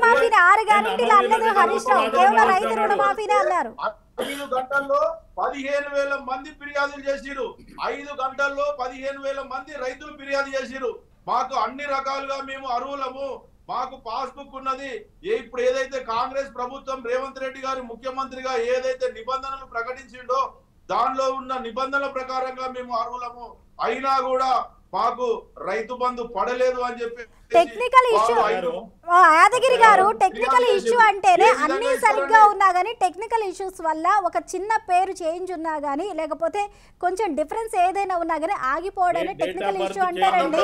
ఐదు గంటల్లో పదిహేను వేల మంది ఫిర్యాదులు చేసిరు. ఐదు గంటల్లో పదిహేను వేల మంది రైతులు ఫిర్యాదు చేసిరు. మాకు అన్ని రకాలుగా మేము అర్హులము, మాకు పాస్బుక్ ఉన్నది. ఇప్పుడు ఏదైతే కాంగ్రెస్ ప్రభుత్వం రేవంత్ రెడ్డి గారు ముఖ్యమంత్రిగా ఏదైతే నిబంధనలు ప్రకటించిండో దానిలో ఉన్న నిబంధనల ప్రకారంగా మేము అర్హులము. అయినా కూడా మాకు రైతు బంధు పడలేదు అని చెప్పి టెక్నికల్ ఇష్యూ యాదగిరి గారు, టెక్నికల్ ఇష్యూ అంటేనే అన్ని సరిగ్గా ఉన్నా గానీ టెక్నికల్ ఇష్యూస్ వల్ల ఒక చిన్న పేరు చేంజ్ ఉన్నా గానీ లేకపోతే కొంచెం డిఫరెన్స్ ఏదైనా ఉన్నా గానీ ఆగిపోవడమే టెక్నికల్ ఇష్యూ అంటారండి.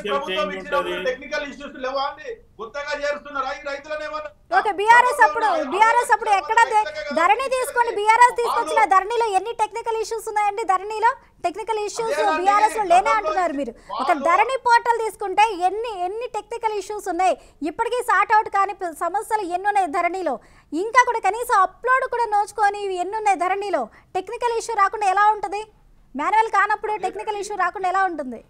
టెక్నికల్ ఇష్యూస్ లేవా అండి? కొత్తగా చేరుస్తున్నారు రైతులను ఏమన్నా? ఓకే, బీఆర్ఎస్ అప్పుడు బీఆర్ఎస్ అప్పుడు ఎక్కడ ధరణి తీసుకొని బీఆర్ఎస్ తీసుకొచ్చిన ధరణిలో ఎన్ని టెక్నికల్ ఇష్యూస్ ఉన్నాయండి? ధరణిలో టెక్నికల్ ఇష్యూస్ బీఆర్ఎస్ లో లేనే అంటున్నారు మీరు. ఒక ధరణి పోర్టల్ తీసుకుంటే ఎన్ని ఎన్ని టెక్నికల్ ఇష్యూస్ ఉన్నాయి, ఇప్పటికీ సార్ట్ అవుట్ కాని సమస్యలు ఎన్ని ఉన్నాయి ధరణిలో. ఇంకా కూడా కనీసం అప్లోడ్ కూడా నోచుకొని ఎన్ని ఉన్నాయి ధరణిలో. టెక్నికల్ ఇష్యూ రాకుండా ఎలా ఉంటుంది? మాన్యువల్ కానప్పుడు టెక్నికల్ ఇష్యూ రాకుండా ఎలా ఉంటుంది?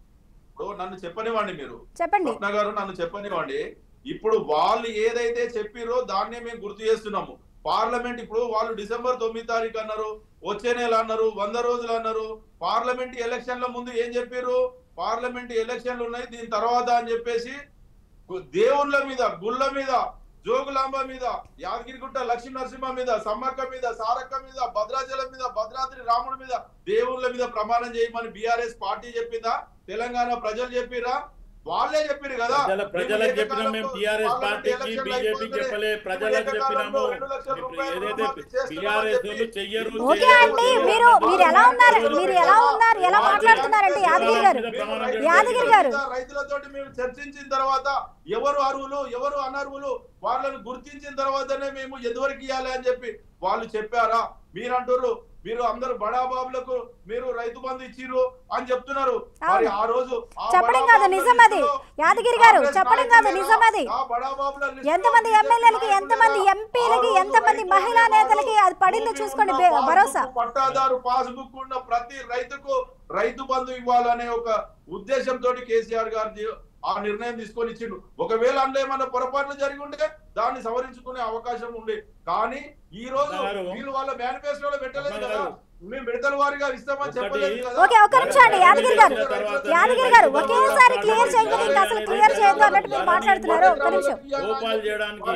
నన్ను చెప్పనివ్వండి, మీరు చెప్పండి గారు నన్ను చెప్పనివ్వండి. ఇప్పుడు వాళ్ళు ఏదైతే చెప్పిరో దాన్నే మేము గుర్తు చేస్తున్నాము. పార్లమెంట్ ఇప్పుడు వాళ్ళు డిసెంబర్ తొమ్మిది తారీఖు అన్నారు, వచ్చే నెల అన్నారు, వంద రోజులు అన్నారు. పార్లమెంట్ ఎలక్షన్ల ముందు ఏం చెప్పారు? పార్లమెంట్ ఎలక్షన్లు ఉన్నాయి దీని తర్వాత అని చెప్పేసి దేవుళ్ళ మీద, గుళ్ళ మీద, జోగులాంబ మీద, యాదగిరిగుట్ట లక్ష్మీ నరసింహ మీద, సమ్మక్క మీద, సారక్క మీద, భద్రాచలం మీద, భద్రాద్రి రాముడి మీద, దేవుళ్ళ మీద ప్రమాణం చేయమని బీఆర్ఎస్ పార్టీ చెప్పిందా? తెలంగాణ ప్రజలు చెప్పిరా? వాళ్ళే చెప్పారు కదా. ప్రజలకు చెప్పినాం మేము, టీఆర్ఎస్ పార్టీకి బీజేపీ చెప్పలే, ప్రజలకు చెప్పినాము. ఏదైతే బీఆర్ఎస్ వాళ్ళు చెయ్యరు. ఓకే అండి, మీరు మీరు ఎలా ఉన్నారు మీరు ఎలా ఉన్నారు ఎలా మాట్లాడుతున్నారంటే యాదగిరి గారు యాదగిరి గారు రైతులతోటి మేము చర్చించిన తర్వాత ఎవరు అర్హులు ఎవరు అనర్హులు వాళ్ళని గుర్తించిన తర్వాతనే మేము ఎదువరకు ఇవ్వాలి అని చెప్పి వాళ్ళు చెప్పారా? మీరు అంటారు మీరు అందరూ బడాబాబులకు మీరు రైతు బంధు ఇచ్చిరు అని చెప్తున్నారు. మరి ఆ రోజు చెప్పడం కాదు నిజం అది యాదగిరి గారు, చెప్పడం కాదు నిజం అది. ఎంతమంది ఎమ్మెల్యేలకి, ఎంతమంది ఎంపీలకి, ఎంతమంది మహిళా నేతలకి అది పడిందో చూసుకోండి భరోసా. పట్టాదారు పాస్బుక్ ఉన్న ప్రతి రైతుకు రైతు బంధు ఇవ్వాలనే ఒక ఉద్దేశంతో కేసీఆర్ గారు ఆ నిర్ణయం తీసుకొని ఇచ్చిండు. ఒకవేళ అందులో ఏమన్నా పొరపాట్లు జరిగి ఉంటే దాన్ని సవరించుకునే అవకాశం ఉండే. కానీ ఈ రోజు వీళ్ళు వాళ్ళ మేనిఫెస్టోలో పెట్టలేదు కదా, మేము విడతల వారిగా ఇస్తామని చెప్పలేదు కదా. ఓకే, ఒక నిమిషం అండి యాదగిరి గారు యాదగిరి గారు ఒకేసారి క్లియర్ చేయకపోతే ఇంకా అసలు క్లియర్ చేయొద్దు అన్నట్టు మీరు మాట్లాడుతున్నారు. ఒక నిమిషం. గోపాల్ చేయడానికి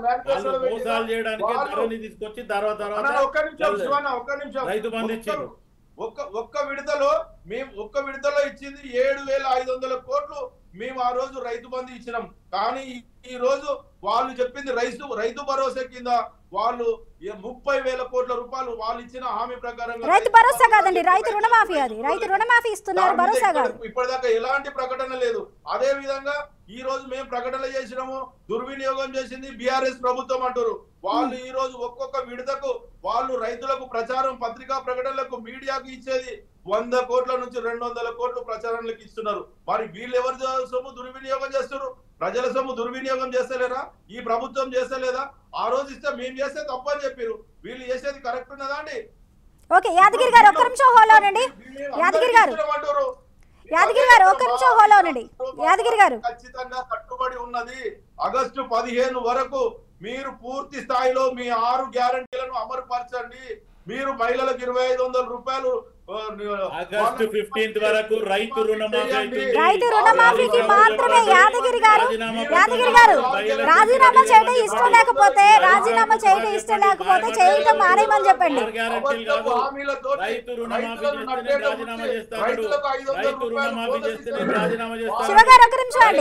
మోసాలు చేయడానికి ధరణి తీసుకొచ్చి తర్వాత తర్వాత ఒక్క నిమిషం శివన్న ఒక్క నిమిషం రైతు బంధు ఇచ్చారు. ఒక్క ఒక్క విడతలో మేము ఒక్క విడతలో ఇచ్చింది ఏడు వేల ఐదు వందల కోట్లు మేము ఆ రోజు రైతు బంధు ఇచ్చినాం. కానీ ఈ రోజు వాళ్ళు చెప్పింది రైతు రైతు భరోసా కింద వాళ్ళు ముప్పై వేల కోట్ల రూపాయలు వాళ్ళు ఇచ్చిన హామీ ప్రకారం. రైతు భరోసా కాదండి, రైతు రుణమాఫీ. అది రైతు రుణమాఫీ ఇస్తున్నారు, భరోసా కాదు. ఇప్పటిదాకా ఎలాంటి ప్రకటన లేదు. అదే విధంగా ఈ రోజు మేము ప్రకటన చేసినాము, దుర్వినియోగం చేసింది బీఆర్ఎస్ ప్రభుత్వం అంటారు. వాళ్ళు ఈ రోజు ఒక్కొక్క విడతకు వాళ్ళు రైతులకు ప్రచారం, పత్రికా ప్రకటనలకు, మీడియాకు ఇచ్చేది వంద కోట్ల నుంచి రెండు వందల కోట్లు ప్రచారాలకు ఇస్తున్నారు. మరి వీళ్ళు ఎవరి సొమ్ము దుర్వినియోగం చేస్తున్నారు? ప్రజల సొమ్ము దుర్వినియోగం చేస్తలేరా? ఈ ప్రభుత్వం చేస్తలేదా? ఆ రోజు ఇస్తే మేము చేస్తే తప్పని చెప్పారు, వీళ్ళు చేసేది కరెక్ట్ ఉన్నదా అండి? ఓకే యాదగిరి గారు ఒక్క నిమిషం హోలో నండి. యాదగిరి గారు యాదగిరి గారు ఒక్క నిమిషం హోలో నండి. యాదగిరి గారు ఖచ్చితంగా కట్టుబడి ఉన్నది. ఆగస్టు పదిహేను వరకు మీరు పూర్తి స్థాయిలో మీ ఆరు గ్యారంటీలను అమలుపరచండి. మీరు మహిళలకు ఇరవై ఐదు వందల రూపాయలు ఆగస్టు ఫిఫ్టీన్త్ వరకు రైతు రుణమాఫీ రైతు రుణమాఫీకి మాత్రమే యాదగిరి గారు యాదగిరి గారు రాజీనామా చేయడం ఇష్టం లేకపోతే రాజీనామా చేయడం ఇష్టం లేకపోతే చేయటం మానేమని చెప్పండి. శివ గారు ఒక నిమిషం అండి.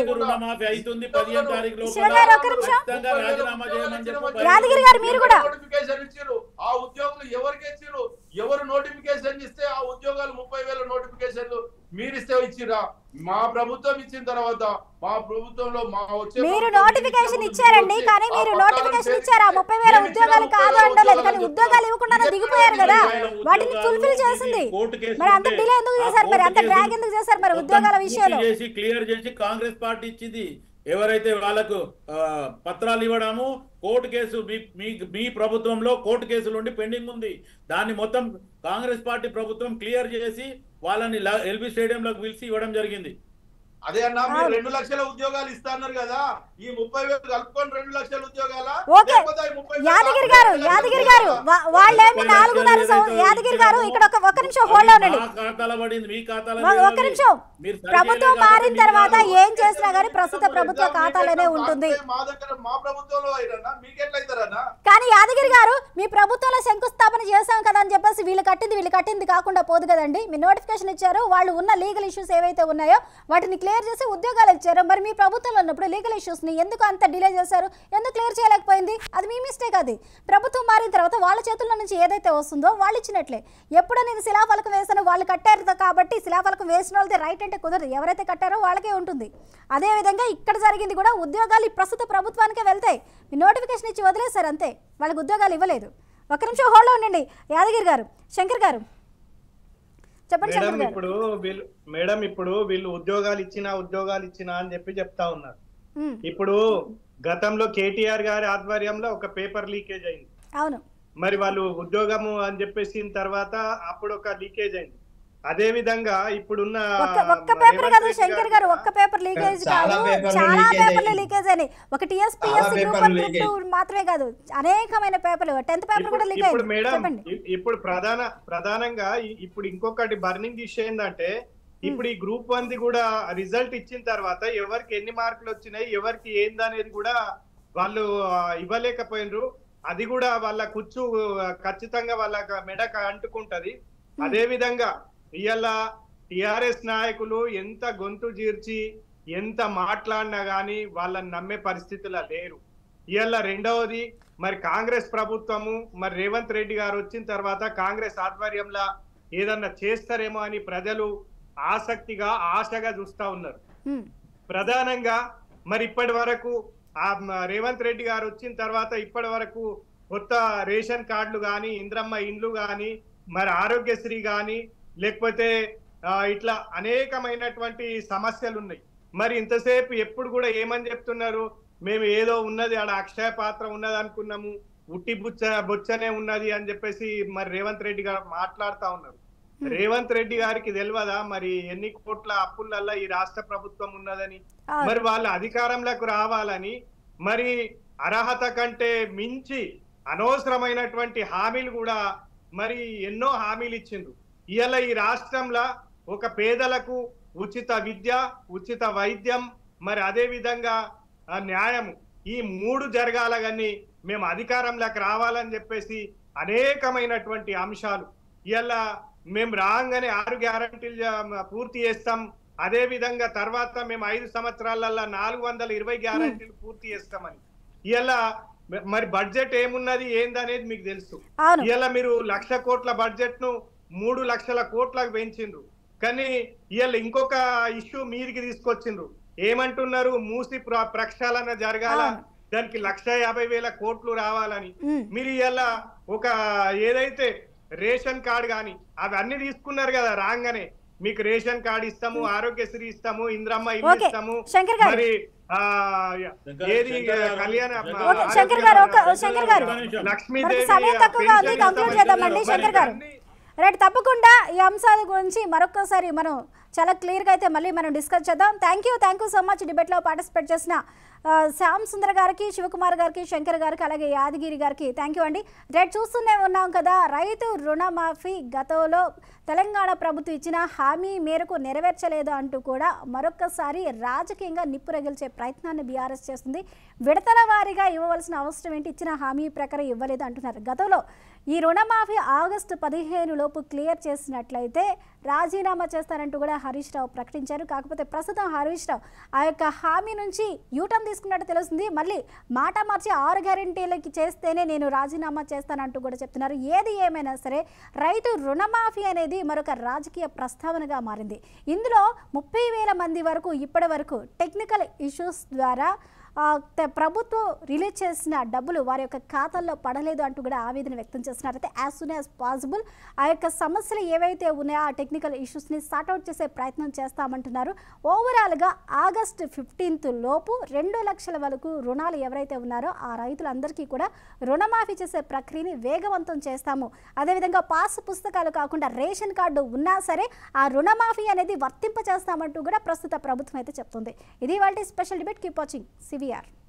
శివ గారు ఒక నిమిషం. యాదగిరి గారు మీరు కూడా ఆ ఉద్యోగులు ఎవరికి ఇచ్చారు? ఎవరు నోటిఫికేషన్ ఇస్తే ఆ ఉద్యోగాలు ముప్పై వేల నోటిఫికేషన్లు మీరు ఇస్తే ఇచ్చిరా? మా ప్రభుత్వం ఇచ్చిన తర్వాత మా ప్రభుత్వంలో మా వచ్చే మీరు నోటిఫికేషన్ ఇచ్చారండి, కానీ మీరు నోటిఫికేషన్ ఇచ్చారా? ముప్పై వేల ఉద్యోగాలు కాదు అంటలేదు, కానీ ఉద్యోగాలు ఇవ్వకుండానే దిగిపోయారు కదా, వాటిని ఫుల్ఫిల్ చేసింది. మరి అంత డిలే ఎందుకు చేశారు? మరి అంత డ్రాగ్ ఎందుకు చేశారు మరి ఉద్యోగాల విషయంలో? క్లియర్ చేసి కాంగ్రెస్ పార్టీ ఇచ్చింది. ఎవరైతే వాళ్ళకు పత్రాలు ఇవ్వడము, కోర్టు కేసు మీ మీ ప్రభుత్వంలో కోర్టు కేసులు ఉండి పెండింగ్ ఉంది, దాన్ని మొత్తం కాంగ్రెస్ పార్టీ ప్రభుత్వం క్లియర్ చేసి వాళ్ళని ఎల్బీ స్టేడియంలోకి పిలిచి ఇవ్వడం జరిగింది. అదే అన్నా మీరు రెండు లక్షల ఉద్యోగాలు ఇస్తా అన్నారు కదా, ఈ ముప్పై వేలు కలుపుకొని రెండు లక్షల ఉద్యోగాల యాదగిరి గారు యాదగిరి గారు వాళ్ళేమి నాలుగున్నర యాదగిరి గారు ఇక్కడ ఒక ఒక నిమిషం హోల్డ్ ఉండండి, ఒక నిమిషం. ప్రభుత్వం మారిన తర్వాత ఏం చేసినా గానీ ప్రస్తుత ప్రభుత్వ ఖాతాలోనే ఉంటుంది. కానీ యాదగిరి గారు మీ ప్రభుత్వంలో శంకుస్థాపన చేశాం కదా అని చెప్పేసి వీళ్ళు కట్టింది వీళ్ళు కట్టింది కాకుండా పోదు కదండి. మీ నోటిఫికేషన్ ఇచ్చారు, వాళ్ళు ఉన్న లీగల్ ఇష్యూస్ ఏవైతే ఉన్నాయో వాటిని క్లియర్ చేసి ఉద్యోగాలు ఇచ్చారు. మరి మీ ప్రభుత్వంలో ఉన్నప్పుడు లీగల్ ఇష్యూస్ ని ఎందుకు అంత డిలే చేశారు, ఎందుకు క్లియర్ చేయలేకపోయింది? అది మీ మిస్టేక్. అది ప్రభుత్వం మారిన తర్వాత వాళ్ళ చేతుల్లో నుంచి ఏదైతే వస్తుందో వాళ్ళు ఇచ్చినట్లే. ఎప్పుడు నేను శిలాఫలకం వేసాను వాళ్ళు కట్టారు కాబట్టి శిలాఫలకం వేసిన వాళ్ళది రైట్ అంటే కుదరదు, ఎవరైతే కట్టారో వాళ్ళకే ఉంటుంది. అదేవిధంగా ఇక్కడ జరిగింది కూడా, ఉద్యోగాలు ప్రస్తుత ప్రభుత్వానికే వెళ్తాయి. మీ నోటిఫికేషన్ ఇచ్చి వదిలేశారు అంతే, వాళ్ళకి ఉద్యోగాలు ఇవ్వలేదు. ఒక నిమిషం హోల్డ్ ఉండండి యాదగిరి గారు. శంకర్ గారు చెప్పండి. మేడం ఇప్పుడు వీళ్ళు మేడం ఇప్పుడు వీళ్ళు ఉద్యోగాలు ఇచ్చినా ఉద్యోగాలు ఇచ్చినా అని చెప్పి చెప్తా ఉన్నారు. ఇప్పుడు గతంలో కేటీఆర్ గారి ఆధ్వర్యంలో ఒక పేపర్ లీకేజ్ అయింది. అవును, మరి వాళ్ళు ఉద్యోగము అని చెప్పేసిన తర్వాత అప్పుడు ఒక లీకేజ్ అయింది. అదే విధంగా ఇప్పుడున్న ఒక్క పేపర్ కాదు శంకర్ గారు, ఒక్క పేపర్ లీకేజ్ కాదు, చాలా పేపర్లు లీకేజ్ అయినాయి. ఒక టీఎస్పీఎస్సీ గ్రూప్ మాత్రమే కాదు, అనేకమైన పేపర్లు, టెన్త్ పేపర్ కూడా లీక్ అయింది. మేడం ఇప్పుడు ప్రధాన ప్రధానంగా ఇప్పుడు ఇంకొకటి బర్నింగ్ ఇష్యూ ఏంటంటే, ఇప్పుడు ఈ గ్రూప్ వన్ ది కూడా రిజల్ట్ ఇచ్చిన తర్వాత ఎవరికి ఎన్ని మార్కులు వచ్చినాయి, ఎవరికి ఏందనేది కూడా వాళ్ళు ఇవ్వలేకపోయినరు. అది కూడా వాళ్ళ కుచ్చు ఖచ్చితంగా వాళ్ళ మెడకు అంటుకుంటది. అదే విధంగా ఇవాళ టిఆర్ఎస్ నాయకులు ఎంత గొంతు జీర్చి ఎంత మాట్లాడినా గానీ వాళ్ళని నమ్మే పరిస్థితుల్లో లేరు. ఇవాళ రెండవది, మరి కాంగ్రెస్ ప్రభుత్వము మరి రేవంత్ రెడ్డి గారు వచ్చిన తర్వాత కాంగ్రెస్ ఆధ్వర్యంలో ఏదన్నా చేస్తారేమో అని ప్రజలు ఆసక్తిగా ఆశగా చూస్తా ఉన్నారు. ప్రధానంగా మరి ఇప్పటి వరకు ఆ రేవంత్ రెడ్డి గారు వచ్చిన తర్వాత ఇప్పటి వరకు కొత్త రేషన్ కార్డులు కానీ, ఇంద్రమ్మ ఇండ్లు కానీ, మరి ఆరోగ్యశ్రీ కానీ, లేకపోతే ఇట్లా అనేకమైనటువంటి సమస్యలు ఉన్నాయి. మరి ఇంతసేపు ఎప్పుడు కూడా ఏమని చెప్తున్నారు, మేము ఏదో ఉన్నది ఆడ అక్షయ పాత్ర ఉన్నది అనుకున్నాము, ఉట్టి బుచ్చ బొచ్చనే ఉన్నది అని చెప్పేసి మరి రేవంత్ రెడ్డి గారు మాట్లాడుతా ఉన్నారు. రేవంత్ రెడ్డి గారికి తెలియదా మరి ఎన్ని కోట్ల అప్పులల్లా ఈ రాష్ట్ర ప్రభుత్వం ఉన్నదని? మరి వాళ్ళ అధికారంలోకి రావాలని మరి అర్హత కంటే మించి అనవసరమైనటువంటి హామీలు కూడా మరి ఎన్నో హామీలు ఇచ్చిండ్రు. ఇవాళ ఈ రాష్ట్రంలో ఒక పేదలకు ఉచిత విద్య, ఉచిత వైద్యం, మరి అదే విధంగా న్యాయం, ఈ మూడు జరగాల కానీ మేము అధికారంలోకి రావాలని చెప్పేసి అనేకమైనటువంటి అంశాలు. ఇవాళ మేము రాగానే ఆరు గ్యారంటీలు పూర్తి చేస్తాం, అదే విధంగా తర్వాత మేము ఐదు సంవత్సరాలలో నాలుగు వందల ఇరవై గ్యారంటీలు పూర్తి చేస్తామని. ఇలా మరి బడ్జెట్ ఏమున్నది ఏందనేది మీకు తెలుసు. ఇలా మీరు లక్ష కోట్ల బడ్జెట్ ను మూడు లక్షల కోట్లకు పెంచిండ్రు. కానీ ఇవాళ ఇంకొక ఇష్యూ మీరికి తీసుకొచ్చిండ్రు. ఏమంటున్నారు, మూసి ప్రక్షాళన జరగాల, దానికి లక్ష యాభై వేల కోట్లు రావాలని. మీరు ఇలా ఒక ఏదైతే రేషన్ కార్డు కానీ అవన్నీ తీసుకున్నారు కదా, రాగానే మీకు రేషన్ కార్డు ఇస్తాము, ఆరోగ్యశ్రీ ఇస్తాము, ఇంద్రమ్మ ఇల్లు ఇస్తాము, మరి ఏది కళ్యాణ లక్ష్మీదేవి. రైట్, తప్పకుండా ఈ అంశాల గురించి మరొకసారి మనం చాలా క్లియర్గా అయితే మళ్ళీ మనం డిస్కస్ చేద్దాం. Thank you thank you so much డిబేట్లో పార్టిసిపేట్ చేసిన శ్యామ్ సుందర్ గారికి, శివకుమార్ గారికి, శంకర్ గారికి, అలాగే యాదగిరి గారికి థ్యాంక్ యూ అండి. రైట్, చూస్తూనే ఉన్నాం కదా, రైతు రుణమాఫీ గతంలో తెలంగాణ ప్రభుత్వం ఇచ్చిన హామీ మేరకు నెరవేర్చలేదు అంటూ కూడా మరొకసారి రాజకీయంగా నిప్పు రగిల్చే ప్రయత్నాన్ని బీఆర్ఎస్ చేస్తుంది. విడతల వారీగా ఇవ్వవలసిన అవసరం ఏంటి, ఇచ్చిన హామీ ప్రకారం ఇవ్వలేదు అంటున్నారు. గతంలో ఈ రుణమాఫీ ఆగస్టు పదిహేను లోపు క్లియర్ చేసినట్లయితే రాజీనామా చేస్తారంటూ కూడా హరీష్ రావు ప్రకటించారు. కాకపోతే ప్రస్తుతం హరీష్ రావు ఆ యొక్క హామీ నుంచి యూటర్న్ తీసుకున్నట్టు తెలుస్తుంది. మళ్ళీ మాట మార్చి ఆరు గ్యారెంటీలకి చేస్తేనే నేను రాజీనామా చేస్తానంటూ కూడా చెప్తున్నారు. ఏది ఏమైనా సరే రైతు రుణమాఫీ అనేది మరొక రాజకీయ ప్రస్తావనగా మారింది. ఇందులో ముప్పై వేల మంది వరకు ఇప్పటి వరకు టెక్నికల్ ఇష్యూస్ ద్వారా ప్రభుత్వం రిలీజ్ చేసిన డబ్బులు వారి యొక్క ఖాతాల్లో పడలేదు అంటూ కూడా ఆవేదన వ్యక్తం చేస్తున్నారు. అయితే యాజ్ సూన్ యాజ్ పాసిబుల్ ఆ యొక్క సమస్యలు ఏవైతే ఉన్నాయో ఆ టెక్నికల్ ఇష్యూస్ని సార్ట్అవుట్ చేసే ప్రయత్నం చేస్తామంటున్నారు. ఓవరాల్గా ఆగస్టు ఫిఫ్టీన్త్ లోపు రెండు లక్షల వరకు రుణాలు ఎవరైతే ఉన్నారో ఆ రైతులందరికీ కూడా రుణమాఫీ చేసే ప్రక్రియని వేగవంతం చేస్తాము. అదేవిధంగా పాస్ పుస్తకాలు కాకుండా రేషన్ కార్డు ఉన్నా సరే ఆ రుణమాఫీ అనేది వర్తింప చేస్తామంటూ కూడా ప్రస్తుత ప్రభుత్వం అయితే చెప్తుంది. ఇది వాళ్ళ special debate. Keep watching C V R.